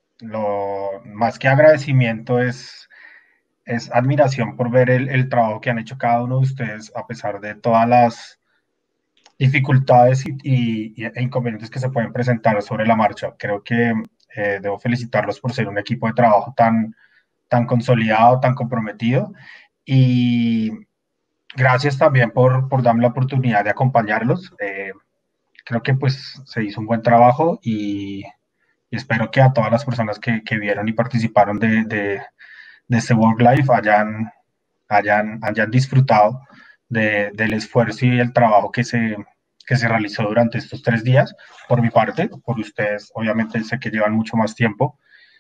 lo más que agradecimiento es, es admiración por ver el, el trabajo que han hecho cada uno de ustedes a pesar de todas las dificultades y, y, e inconvenientes que se pueden presentar sobre la marcha. Creo que eh, debo felicitarlos por ser un equipo de trabajo tan, tan consolidado, tan comprometido. Y gracias también por, por darme la oportunidad de acompañarlos. Eh, creo que pues se hizo un buen trabajo y, y espero que a todas las personas que, que vieron y participaron de, de, de este Work Life hayan, hayan, hayan disfrutado de, del esfuerzo y el trabajo que se, que se realizó durante estos tres días. Por mi parte, por ustedes, obviamente sé que llevan mucho más tiempo.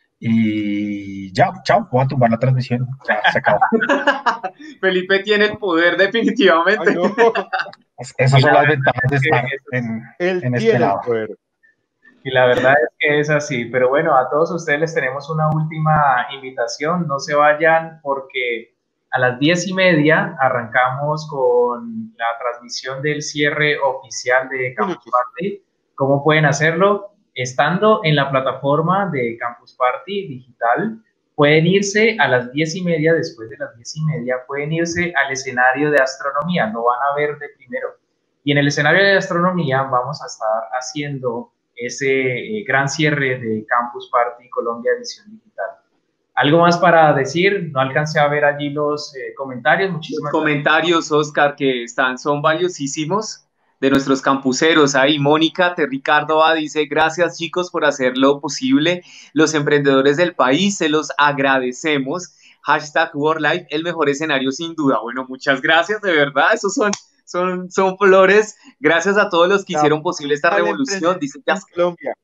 Y ya, chao, voy a tumbar la transmisión. Ya, se acabó. Felipe tiene el poder, definitivamente. Ay, no. Esas son las ventajas de estar en, Él en este tiene lado. el poder. Y la verdad es que es así. Pero bueno, a todos ustedes les tenemos una última invitación. No se vayan porque a las diez y media arrancamos con la transmisión del cierre oficial de Campus Party. ¿Cómo pueden hacerlo? Estando en la plataforma de Campus Party digital, pueden irse a las diez y media, después de las diez y media, pueden irse al escenario de astronomía, lo van a ver de primero. Y en el escenario de astronomía vamos a estar haciendo ese eh, gran cierre de Campus Party Colombia Edición Digital. ¿Algo más para decir? No alcancé a ver allí los eh, comentarios. Muchísimas los comentarios, Oscar, que están, son valiosísimos de nuestros campuseros. Ahí Mónica T. Ricardo va, dice, gracias chicos por hacerlo posible. Los emprendedores del país, se los agradecemos. Hashtag WorldLife, el mejor escenario sin duda. Bueno, muchas gracias, de verdad, esos son, son, son flores. Gracias a todos los que hicieron posible esta revolución. Dice Colombia.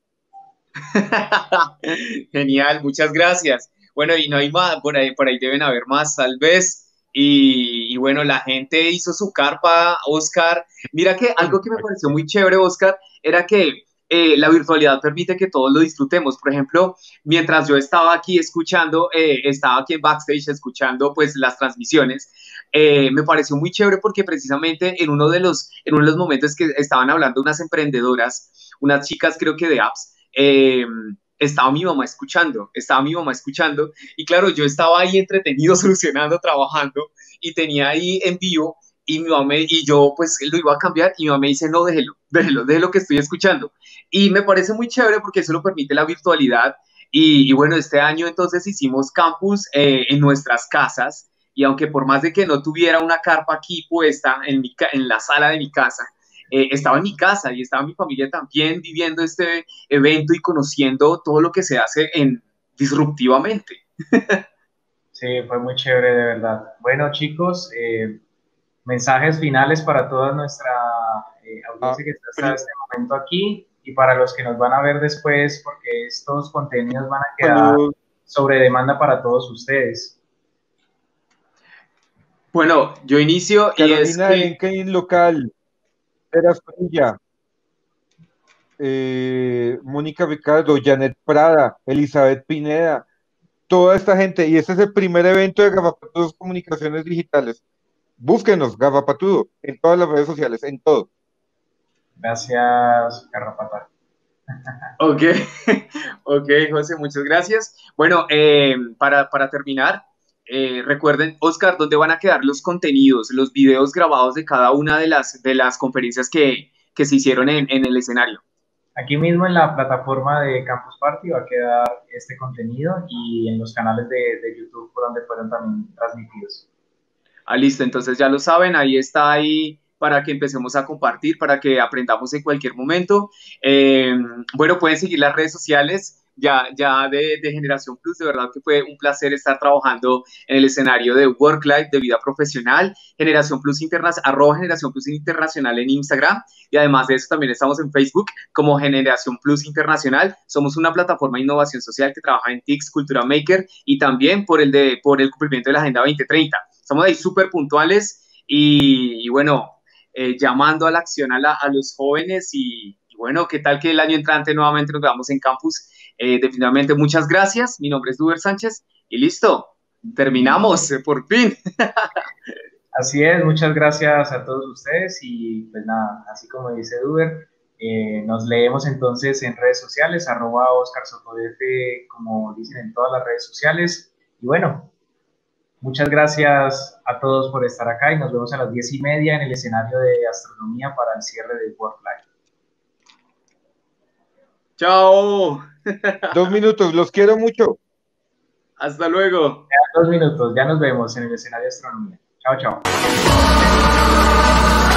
Genial, muchas gracias. Bueno, y no hay más, por ahí, por ahí deben haber más, tal vez. Y, y bueno, la gente hizo su carpa, Oscar. Mira que algo que me pareció muy chévere, Oscar, era que eh, la virtualidad permite que todos lo disfrutemos. Por ejemplo, mientras yo estaba aquí escuchando, eh, estaba aquí en backstage escuchando pues las transmisiones, eh, me pareció muy chévere porque precisamente en uno de los, en uno de los momentos que estaban hablando unas emprendedoras, unas chicas creo que de apps, eh, estaba mi mamá escuchando, estaba mi mamá escuchando, y claro, yo estaba ahí entretenido, solucionando, trabajando, y tenía ahí en vivo, y mi mamá, y yo pues lo iba a cambiar, y mi mamá me dice, no, déjelo, déjelo, déjelo que estoy escuchando, y me parece muy chévere porque eso lo permite la virtualidad, y, y bueno, este año entonces hicimos campus eh, en nuestras casas, y aunque por más de que no tuviera una carpa aquí puesta en, mi, en la sala de mi casa, Eh, estaba en mi casa y estaba mi familia también viviendo este evento y conociendo todo lo que se hace en disruptivamente. Sí, fue muy chévere, de verdad. Bueno, chicos, eh, mensajes finales para toda nuestra eh, audiencia que está hasta este momento aquí y para los que nos van a ver después, porque estos contenidos van a quedar sobre demanda para todos ustedes. Bueno, yo inicio Carolina, y es que... LinkedIn local. Perasilla, eh, Mónica Ricardo, Janet Prada, Elizabeth Pineda, toda esta gente, y este es el primer evento de Gafapatudos Comunicaciones Digitales. Búsquenos, Gafapatudo, en todas las redes sociales, en todo. Gracias, Carrapata. Ok, ok, José, muchas gracias. Bueno, eh, para, para terminar, Eh, recuerden, Oscar, ¿dónde van a quedar los contenidos, los videos grabados de cada una de las, de las conferencias que, que se hicieron en, en el escenario? Aquí mismo en la plataforma de Campus Party va a quedar este contenido y en los canales de, de YouTube por donde fueron también transmitidos. Ah, listo, entonces ya lo saben, ahí está ahí para que empecemos a compartir, para que aprendamos en cualquier momento. Eh, bueno, pueden seguir las redes sociales ya, ya de, de Generación Plus. De verdad que fue un placer estar trabajando en el escenario de Work Life, de vida profesional. Generación Plus Internacional, arroba Generación Plus Internacional en Instagram, y además de eso también estamos en Facebook como Generación Plus Internacional. Somos una plataforma de innovación social que trabaja en T I C S, Cultura Maker, y también por el, de, por el cumplimiento de la Agenda veinte treinta. Estamos ahí súper puntuales y, y bueno, eh, llamando a la acción a, la, a los jóvenes y, y bueno, qué tal que el año entrante nuevamente nos veamos en campus. Eh, definitivamente muchas gracias, mi nombre es Duber Sánchez y listo, terminamos, eh, por fin. Así es, muchas gracias a todos ustedes y pues nada, así como dice Duber, eh, nos leemos entonces en redes sociales, arroba Oscar Sotodef, como dicen en todas las redes sociales, y bueno, muchas gracias a todos por estar acá y nos vemos a las diez y media en el escenario de astronomía para el cierre de Work Life. Chao. Dos minutos, los quiero mucho. Hasta luego. Ya dos minutos, ya nos vemos en el escenario de astronomía. Chao, chao.